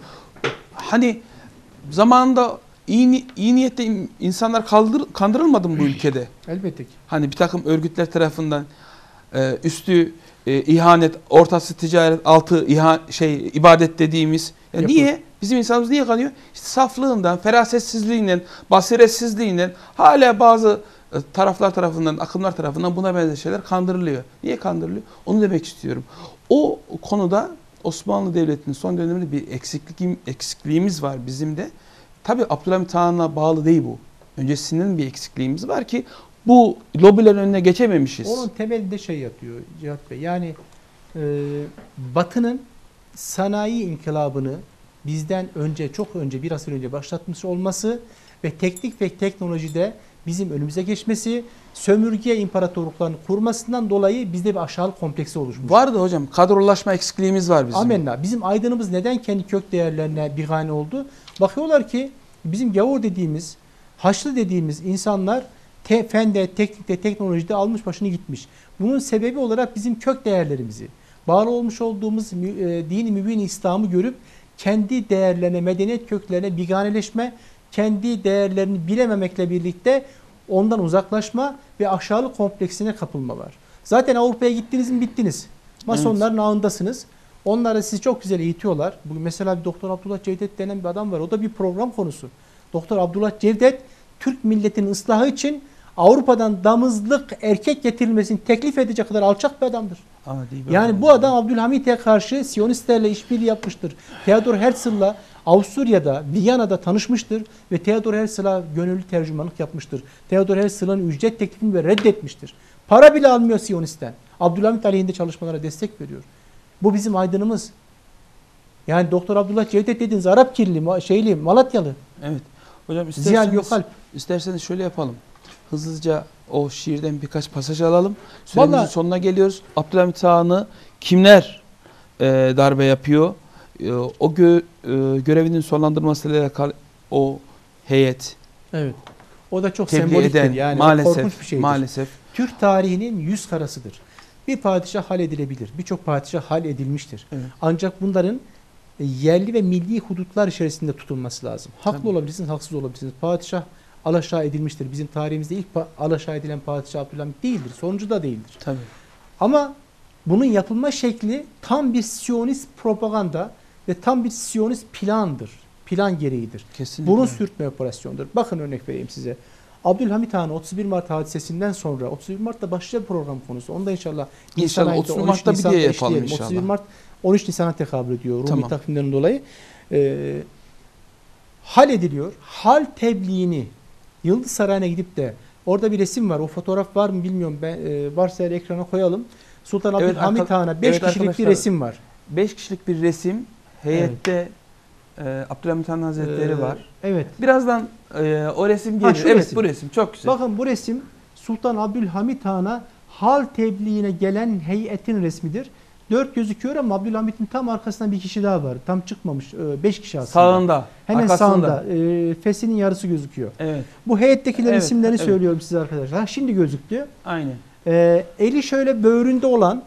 Hani zamanında iyi, ni iyi niyette insanlar kaldır, kandırılmadı mı bu ülkede? Elbette ki. Hani bir takım örgütler tarafından e, üstü e, ihanet, ortası ticaret, altı iha, şey ibadet dediğimiz. Ya niye? Bizim insanımız niye kanıyor? İşte saflığından, ferasetsizliğinden, basiretsizliğinden hala bazı e, taraflar tarafından, akımlar tarafından buna benzer şeyler kandırılıyor. Niye kandırılıyor? Onu demek istiyorum. O konuda Osmanlı Devleti'nin son döneminde bir eksiklik, eksikliğimiz var bizim de. Tabii Abdülhamit Han'a bağlı değil bu. Öncesinden bir eksikliğimiz var ki bu lobilerin önüne geçememişiz. Onun temelinde şey yatıyor Cihat Bey. Yani e, Batı'nın sanayi inkılabını bizden önce, çok önce, bir asır önce başlatmış olması ve teknik ve teknolojide bizim önümüze geçmesi, sömürge imparatorluklarını kurmasından dolayı bizde bir aşağılık kompleksi oluşmuş. Vardı hocam. Kadrolaşma eksikliğimiz var bizim. Amenna. Bizim aydınımız neden kendi kök değerlerine bigane oldu? Bakıyorlar ki bizim gavur dediğimiz, Haçlı dediğimiz insanlar te, fende, teknikte, teknolojide almış başını gitmiş. Bunun sebebi olarak bizim kök değerlerimizi, bağlı olmuş olduğumuz e, dini mübin İslam'ı görüp kendi değerlerine, medeniyet köklerine biganeleşme, kendi değerlerini bilememekle birlikte ondan uzaklaşma ve aşağılık kompleksine kapılma var. Zaten Avrupa'ya gittiniz mi bittiniz. Masonların evet. ağındasınız. Onları sizi çok güzel eğitiyorlar. Bugün mesela bir Doktor Abdullah Cevdet denen bir adam var. O da bir program konusu. Doktor Abdullah Cevdet Türk milletinin ıslahı için Avrupa'dan damızlık erkek getirilmesini teklif edecek kadar alçak bir adamdır. Adi yani bu adam Abdülhamit'e karşı Siyonistlerle işbirliği yapmıştır. Theodor Herzl'la Avusturya'da, Viyana'da tanışmıştır ve Theodor Herzl'a gönüllü tercümanlık yapmıştır. Theodor Herzl'ın ücret teklifini reddetmiştir. Para bile almıyor Siyonist'ten. Abdülhamit aleyhinde çalışmalara destek veriyor. Bu bizim aydınımız. Yani Doktor Abdullah Cevdet dediğiniz Arap kirli, şeyli, Malatyalı. Evet. Hocam Ziya isterseniz, Gökalp. isterseniz şöyle yapalım. Hızlıca o şiirden birkaç pasaj alalım. Süremizin Vallahi, sonuna geliyoruz. Abdülhamit Han'ı kimler e, darbe yapıyor? E, o gö, e, görevinin sonlandırmasıyla alakalı o heyet. Evet. O da çok semboliktir. Eden, yani maalesef, korkunç bir şeydir. Maalesef. Türk tarihinin yüz karasıdır. Bir padişah hal edilebilir. Birçok padişah hal edilmiştir. Evet. Ancak bunların yerli ve milli hudutlar içerisinde tutulması lazım. Haklı Tabii. olabilirsiniz, haksız olabilirsiniz. Padişah alaşağı edilmiştir. Bizim tarihimizde ilk alaşağı edilen padişah Abdülhamit değildir. Sonuncu da değildir. Tabii. Ama bunun yapılma şekli tam bir Siyonist propaganda ve tam bir Siyonist plandır. Plan gereğidir. Kesinlikle. Bunun sürtme operasyonudur. Bakın örnek vereyim size. Abdülhamit Han otuz bir Mart hadisesinden sonra otuz bir Mart'ta başlayacak program konusu. Onda inşallah İnşallah otuz bir Mart'ta bir diye yapalım inşallah. otuz bir Mart on üç Nisan'a tekabül ediyor Rumi tamam. takvimlerinden dolayı. Ee, hal ediliyor. Hal tebliğini Yıldız Sarayı'na gidip de orada bir resim var. O fotoğraf var mı bilmiyorum. Ben e, varsa ekrana koyalım. Sultan evet, Abdülhamit Han'a beş evet, kişilik bir resim var. beş kişilik bir resim. Heyette evet. e, Abdülhamit Han Hazretleri ee, var. Evet. Birazdan e, o resim gelir. Evet resim. Bu resim çok güzel. Bakın bu resim Sultan Abdülhamit Han'a hal tebliğine gelen heyetin resmidir. Dört gözüküyor ama Abdülhamit'in tam arkasında bir kişi daha var. Tam çıkmış. Beş kişi aslında. Sağında. Hemen arkasında. sağında. E, fesinin yarısı gözüküyor. Evet. Bu heyettekilerin evet, isimlerini evet. söylüyorum size arkadaşlar. Ha, şimdi gözüktü. Aynen. E, eli şöyle böğründe olan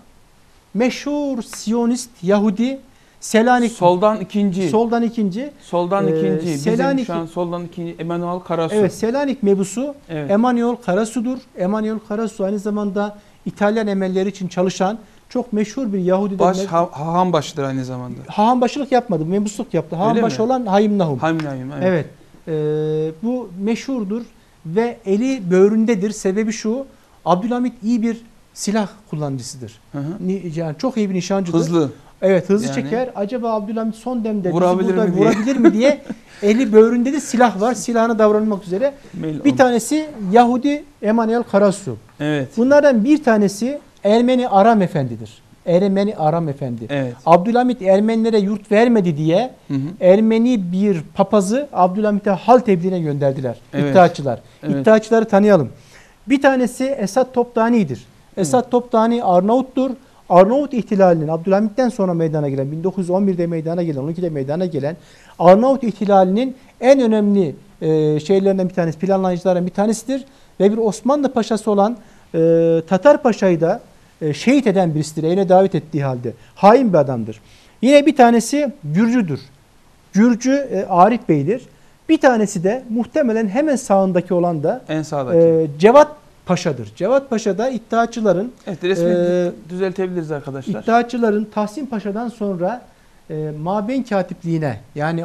meşhur Siyonist Yahudi Selanik. Soldan ikinci. Soldan ikinci. Soldan ee, ikinci. Selanik, Bizim şu an soldan ikinci Emanuel Karasu. Evet, Selanik mebusu evet. Emanuel Karasu'dur. Emanuel Karasu aynı zamanda İtalyan emelleri için çalışan çok meşhur bir Yahudi. Baş, ha, hahambaşıdır aynı zamanda. Hahambaşılık yapmadı, mebusluk yaptı. Hahambaşı olan Hayim Nahum. Hayim Nahum, evet. evet. Ee, bu meşhurdur ve eli böğründedir. Sebebi şu, Abdülhamit iyi bir silah kullanıcısıdır. Hı hı. Yani çok iyi bir nişancıdır. Hızlı. Evet, hızlı yani, çeker. Acaba Abdülhamit son demde vurabilir mi diye, vurabilir mi diye eli böğründe de silah var. Silahına davranmak üzere. Mail bir on. tanesi Yahudi Emanuel Karasu. Evet. Bunlardan bir tanesi Ermeni Aram Efendi'dir. Ermeni Aram Efendi. Evet. Abdülhamit Ermenilere yurt vermedi diye hı hı. Ermeni bir papazı Abdülhamit'e hal tebliğine gönderdiler. Evet. İddiaçılar. Evet. İddiaçıları tanıyalım. Bir tanesi Esad Toptani'dir. Esad evet. Toptani Arnavut'tur. Arnavut ihtilalinin Abdülhamit'ten sonra meydana gelen, bin dokuz yüz on birde meydana gelen, on ikide meydana gelen Arnavut ihtilalinin en önemli e, şeylerinden bir tanesi, planlayıcılarından bir tanesidir. Ve bir Osmanlı paşası olan e, Tatar Paşa'yı da e, şehit eden birisidir. Evine davet ettiği halde. Hain bir adamdır. Yine bir tanesi Gürcüdür. Gürcü e, Arif Bey'dir. Bir tanesi de muhtemelen hemen sağındaki olan da en sağdaki. E, Cevat Paşa'dır. Cevat Paşa da İttihatçıların evet, resmi e, düzeltebiliriz arkadaşlar. İttihatçıların Tahsin Paşa'dan sonra e, Mabeyn Katipliğine yani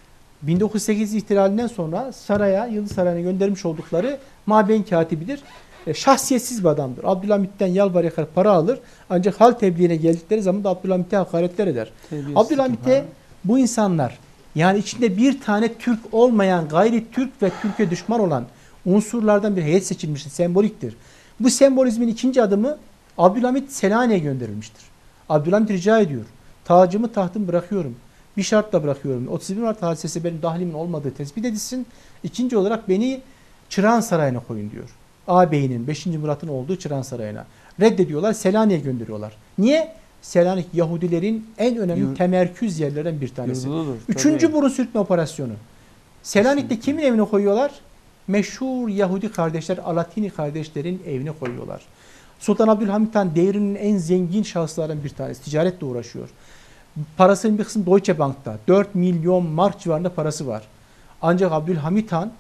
bin dokuz yüz sekiz ihtilalinden sonra saraya, Yıldız Sarayı'na göndermiş oldukları Mabeyn Katibidir. E, şahsiyetsiz bir adamdır. Abdülhamit'ten yalvar yakar para alır. Ancak hal tebliğine geldikleri zaman da Abdülhamit'e hakaretler eder. Abdülhamit'e bu insanlar yani içinde bir tane Türk olmayan, gayri Türk ve Türkiye düşman olan unsurlardan bir heyet seçilmiştir. Semboliktir. Bu sembolizmin ikinci adımı Abdülhamit Selanik'e gönderilmiştir. Abdülhamit rica ediyor. Tacımı tahtımı bırakıyorum. Bir şartla bırakıyorum. otuz bir Mart hadisesi benim dahlimin olmadığı tespit edilsin. İkinci olarak beni Çırağan Sarayı'na koyun diyor. Ağabeyinin beşinci Murat'ın olduğu Çırağan Sarayı'na. Reddediyorlar, Selanik'e gönderiyorlar. Niye? Selanik Yahudilerin en önemli Yur- temerküz yerlerinden bir tanesi. Yurdudur, Üçüncü tabii. burun sürtme operasyonu. Selanik'te Kesinlikle. kimin evine koyuyorlar? Meşhur Yahudi kardeşler, Alatini kardeşlerin evine koyuyorlar. Sultan Abdülhamit Han devrinin en zengin şahıslarından bir tanesi. Ticaretle uğraşıyor. Parasının bir kısmı Deutsche Bank'ta. dört milyon mark civarında parası var. Ancak Abdülhamit Han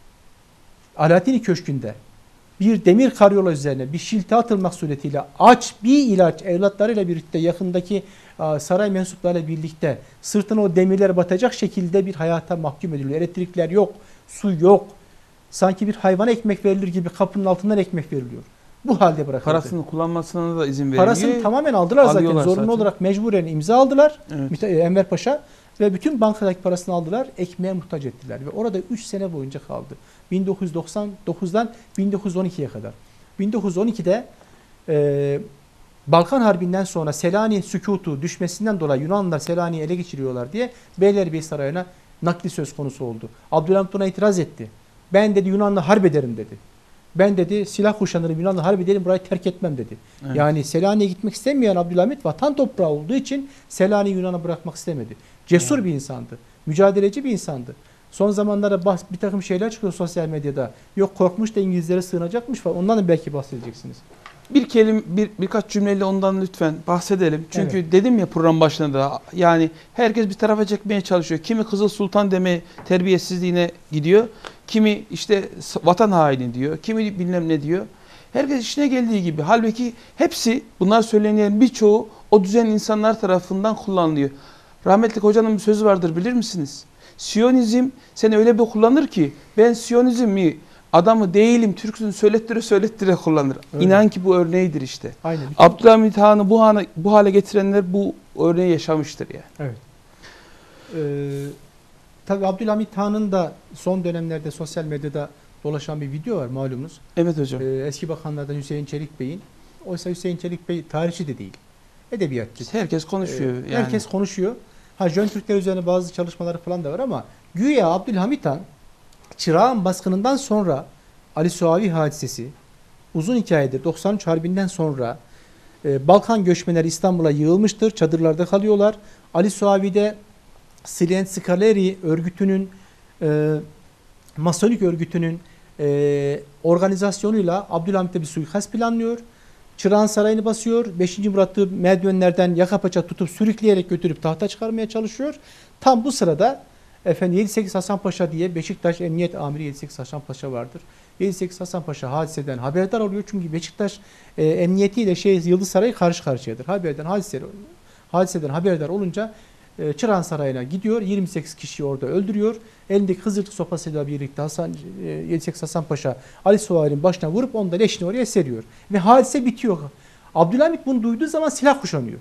Alatini Köşkü'nde bir demir karyola üzerine bir şilte atılmak suretiyle aç bir ilaç evlatlarıyla birlikte yakındaki saray mensuplarıyla birlikte sırtına o demirler batacak şekilde bir hayata mahkum ediliyor. Elektrikler yok, su yok. Sanki bir hayvana ekmek verilir gibi kapının altından ekmek veriliyor. Bu halde bırakıldı. Parasını kullanmasına da izin verilmiyor. Parasını tamamen aldılar zaten. Alıyorlar Zorunlu zaten. olarak mecburen imza aldılar. Evet. Enver Paşa ve bütün bankadaki parasını aldılar. Ekmeğe muhtaç ettiler. Ve orada üç sene boyunca kaldı. bin dokuz yüz doksan dokuzdan bin dokuz yüz on ikiye kadar. bin dokuz yüz on ikide e, Balkan Harbi'nden sonra Selanik sükutu düşmesinden dolayı Yunanlılar Selanik'i ele geçiriyorlar diye Beylerbeyi Sarayı'na nakli söz konusu oldu. Abdülhamit buna itiraz etti. Ben dedi Yunan'la harp ederim dedi. Ben dedi silah kuşanırım Yunan'la harp ederim burayı terk etmem dedi. Evet. Yani Selanik'e gitmek istemeyen Abdülhamit vatan toprağı olduğu için Selanik'i Yunan'a bırakmak istemedi. Cesur Evet. bir insandı. Mücadeleci bir insandı. Son zamanlarda bahs- bir takım şeyler çıkıyor sosyal medyada. Yok korkmuş da İngilizlere sığınacakmış falan. Ondan da belki bahsedeceksiniz. Bir kelim bir birkaç cümleyle ondan lütfen bahsedelim. Çünkü Evet. dedim ya program başında da yani herkes bir tarafa çekmeye çalışıyor. Kimi Kızıl Sultan deme terbiyesizliğine gidiyor. Kimi işte vatan haini diyor. Kimi bilmem ne diyor. Herkes işine geldiği gibi. Halbuki hepsi bunlar söylenenlerin birçoğu o düzen insanlar tarafından kullanılıyor. Rahmetli hocanın bir sözü vardır bilir misiniz? Siyonizm seni öyle bir kullanır ki ben Siyonizmi adamı değilim Türk'ün söylettire söylettire kullanır. Öyle. İnan ki bu örneğidir işte. Aynen. Abdülhamit Han'ı bu, hana, bu hale getirenler bu örneği yaşamıştır yani. Evet. Ee, tabii Abdülhamit Han'ın da son dönemlerde sosyal medyada dolaşan bir video var malumunuz. Evet hocam. Ee, eski bakanlardan Hüseyin Çelik Bey'in. Oysa Hüseyin Çelik Bey tarihçi de değil. Edebiyatçı. Herkes konuşuyor. Ee, yani. Herkes konuşuyor. Ha Jön Türkler üzerine bazı çalışmaları falan da var ama güya Abdülhamit Han Çırağan baskınından sonra Ali Suavi hadisesi uzun hikayedir. doksan üç Harbi'nden sonra e, Balkan göçmenleri İstanbul'a yığılmıştır. Çadırlarda kalıyorlar. Ali Suavi'de Silent Scaleri örgütünün e, Masonik örgütünün e, organizasyonuyla Abdülhamit'e bir suikast planlıyor. Çırağan Sarayı'nı basıyor. beşinci Murat'ı merdivenlerden yaka paça tutup sürükleyerek götürüp tahta çıkarmaya çalışıyor. Tam bu sırada efendim yedi sekiz Hasan Paşa diye Beşiktaş Emniyet Amiri yedi sekiz Hasan Paşa vardır. yedi sekiz Hasan Paşa hadiseden haberdar oluyor. Çünkü Beşiktaş e, Emniyeti ile şey Yıldız Sarayı karşı karşıyadır. Haberden hadise, hadiseden haberdar olunca e, Çırağan Sarayı'na gidiyor. yirmi sekiz kişiyi orada öldürüyor. Elindeki hızırtık sopasıyla birlikte Hasan e, yedi sekiz Hasan Paşa Ali Suavi'nin başına vurup onu da leşini oraya seriyor. Ve hadise bitiyor. Abdülhamit bunu duyduğu zaman silah kuşanıyor.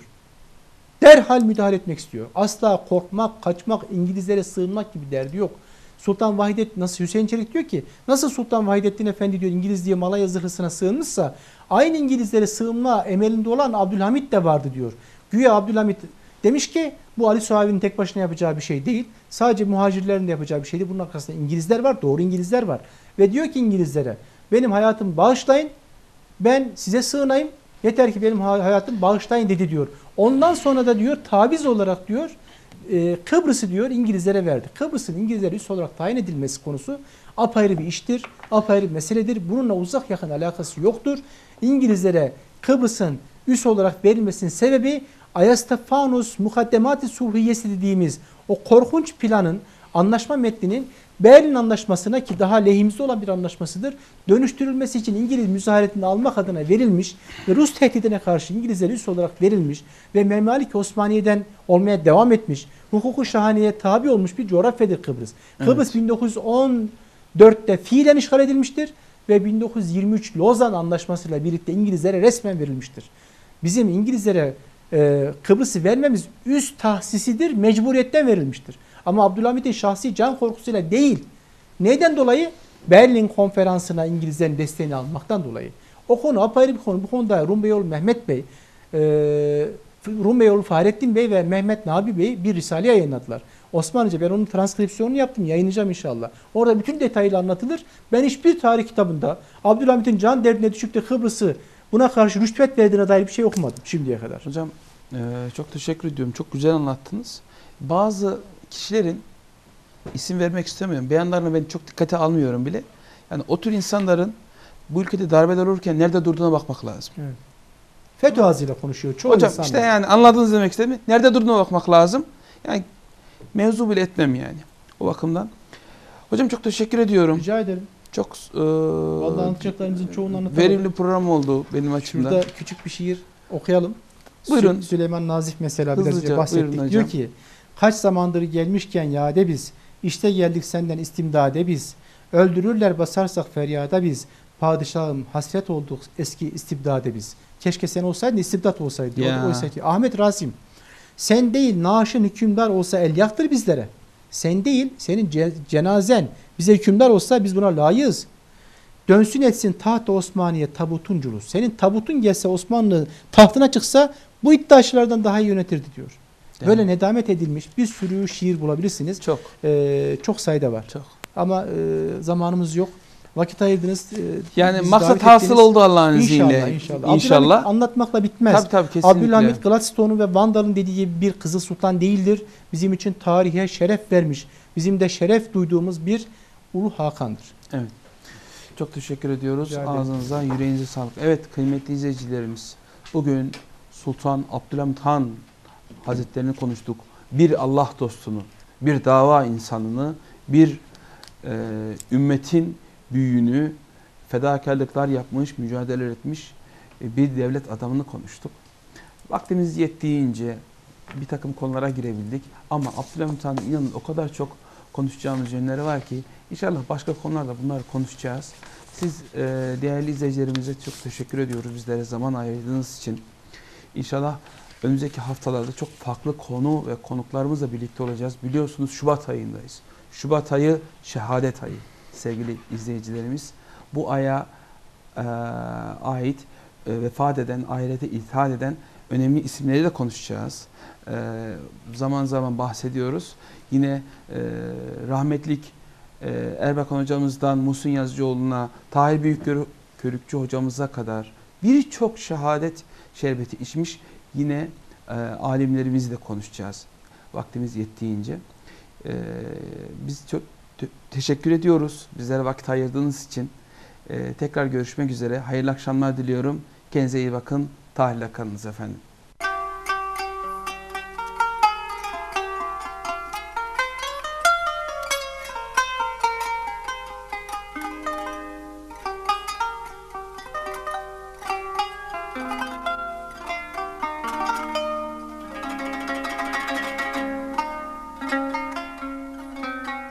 Derhal müdahale etmek istiyor. Asla korkmak, kaçmak, İngilizlere sığınmak gibi derdi yok. Sultan Vahidettin nasıl Hüseyin Çelik diyor ki nasıl Sultan Vahidettin Efendi diyor İngiliz diye Malaya zırhlısına sığınmışsa aynı İngilizlere sığınma emelinde olan Abdülhamit de vardı diyor. Güya Abdülhamit demiş ki bu Ali Suavi'nin tek başına yapacağı bir şey değil. Sadece muhacirlerin de yapacağı bir şeydi. Bunun arkasında İngilizler var, doğru İngilizler var. Ve diyor ki İngilizlere benim hayatımı bağışlayın, ben size sığınayım. Yeter ki benim hayatımı bağışlayın dedi diyor. Ondan sonra da diyor taviz olarak diyor e, Kıbrıs'ı diyor İngilizlere verdi. Kıbrıs'ın İngilizlere üs olarak tayin edilmesi konusu apayrı bir iştir, apayrı bir meseledir. Bununla uzak yakın alakası yoktur. İngilizlere Kıbrıs'ın üs olarak verilmesinin sebebi Ayastefanos Mukaddemat-ı Sulhiyesi dediğimiz o korkunç planın, anlaşma metninin Berlin Anlaşması'na ki daha lehimizde olan bir anlaşmasıdır. Dönüştürülmesi için İngiliz müzaharetini almak adına verilmiş ve Rus tehdidine karşı İngilizlere üs olarak verilmiş ve Memalik-i Osmaniye'den olmaya devam etmiş, hukuku şahaneye tabi olmuş bir coğrafyadır Kıbrıs. Evet. Kıbrıs bin dokuz yüz on dörtte fiilen işgal edilmiştir ve bin dokuz yüz yirmi üç Lozan Anlaşması'yla birlikte İngilizlere resmen verilmiştir. Bizim İngilizlere e, Kıbrıs'ı vermemiz üst tahsisidir, mecburiyetten verilmiştir. Ama Abdülhamit'in şahsi can korkusuyla değil. Neden dolayı? Berlin Konferansı'na İngilizlerin desteğini almaktan dolayı. O konu apayrı bir konu. Bu konuda Rum Beyoğlu Mehmet Bey, e, Rum Beyoğlu Fahrettin Bey ve Mehmet Nabi Bey bir risale yayınladılar. Osmanlıca, ben onun transkripsiyonunu yaptım, yayınlayacağım inşallah. Orada bütün detayıyla anlatılır. Ben hiçbir tarih kitabında Abdülhamit'in can derdine düşüp de Kıbrıs'ı buna karşı rüşvet verdiğine dair bir şey okumadım şimdiye kadar. Hocam e, çok teşekkür ediyorum. Çok güzel anlattınız. Bazı kişilerin, isim vermek istemiyorum, beyanlarını ben çok dikkate almıyorum bile. Yani o tür insanların bu ülkede darbeler olurken nerede durduğuna bakmak lazım. Evet. FETÖ ağzıyla konuşuyor çoğu Hocam insan. işte yani anladınız demek istediğimi. Nerede durduğuna bakmak lazım. Yani mevzu bile etmem yani. O bakımdan. Hocam çok teşekkür ediyorum. Rica ederim. Çok e, Vallahi anlatacaklarımızın çoğunu anlatamadım. verimli program oldu benim açımdan. Şurada küçük bir şiir okuyalım. Buyurun. Sü- Süleyman Nazif mesela biraz Hızlıca, önce bahsettik. buyurun hocam. Diyor ki kaç zamandır gelmişken yade biz, işte geldik senden istimdade biz, öldürürler basarsak feryada biz, padişahım hasret olduk eski istibdade biz. Keşke sen olsaydın istibdat olsaydı diyor. Ya. Oysa ki Ahmet Rasim, sen değil naşın hükümdar olsa el yaktır bizlere. Sen değil senin ce- cenazen bize hükümdar olsa biz buna layığız. Dönsün etsin taht Osmaniye tabutun culus. Senin tabutun gelse Osmanlı tahtına çıksa bu iddiaçılardan daha iyi yönetirdi diyor. Yani. Böyle nedamet edilmiş bir sürü şiir bulabilirsiniz. Çok. Ee, çok sayıda var. Çok. Ama e, zamanımız yok. Vakit ayırdınız. E, Yani bizi maksat davet hasıl ettiniz. oldu Allah'ın izniyle. İnşallah, inşallah. İnşallah. Abdülhamit anlatmakla bitmez. Tabii tabii kesinlikle. Abdülhamit Gladstone'un ve Vandal'ın dediği gibi bir Kızıl Sultan değildir. Bizim için tarihe şeref vermiş. Bizim de şeref duyduğumuz bir Ulu Hakan'dır. Evet. Çok teşekkür ediyoruz. Rica ederim. Ağzınıza, yüreğinize sağlık. Evet kıymetli izleyicilerimiz. Bugün Sultan Abdülhamit Han Hazretlerini konuştuk. Bir Allah dostunu, bir dava insanını, bir e, ümmetin büyüğünü, fedakarlıklar yapmış, mücadele etmiş e, bir devlet adamını konuştuk. Vaktimiz yettiğince bir takım konulara girebildik. Ama Abdülhamit Han'ın inanın o kadar çok konuşacağımız yönleri var ki inşallah başka konularda bunları konuşacağız. Siz e, değerli izleyicilerimize çok teşekkür ediyoruz bizlere zaman ayırdığınız için. İnşallah önümüzdeki haftalarda çok farklı konu ve konuklarımızla birlikte olacağız. Biliyorsunuz Şubat ayındayız. Şubat ayı şehadet ayı sevgili izleyicilerimiz. Bu aya e, ait e, vefat eden, ahirete iltihal eden önemli isimleri de konuşacağız. E, zaman zaman bahsediyoruz. Yine e, rahmetlik e, Erbakan hocamızdan Muhsin Yazıcıoğlu'na, Tahir Büyükkörükçü hocamıza kadar birçok şehadet şerbeti içmiş yine e, alimlerimizi de konuşacağız. Vaktimiz yettiğince. E, biz çok te teşekkür ediyoruz bizlere vakit ayırdığınız için. E, tekrar görüşmek üzere. Hayırlı akşamlar diliyorum. Kendinize iyi bakın. Tahlil'le kalınız efendim. Thank you.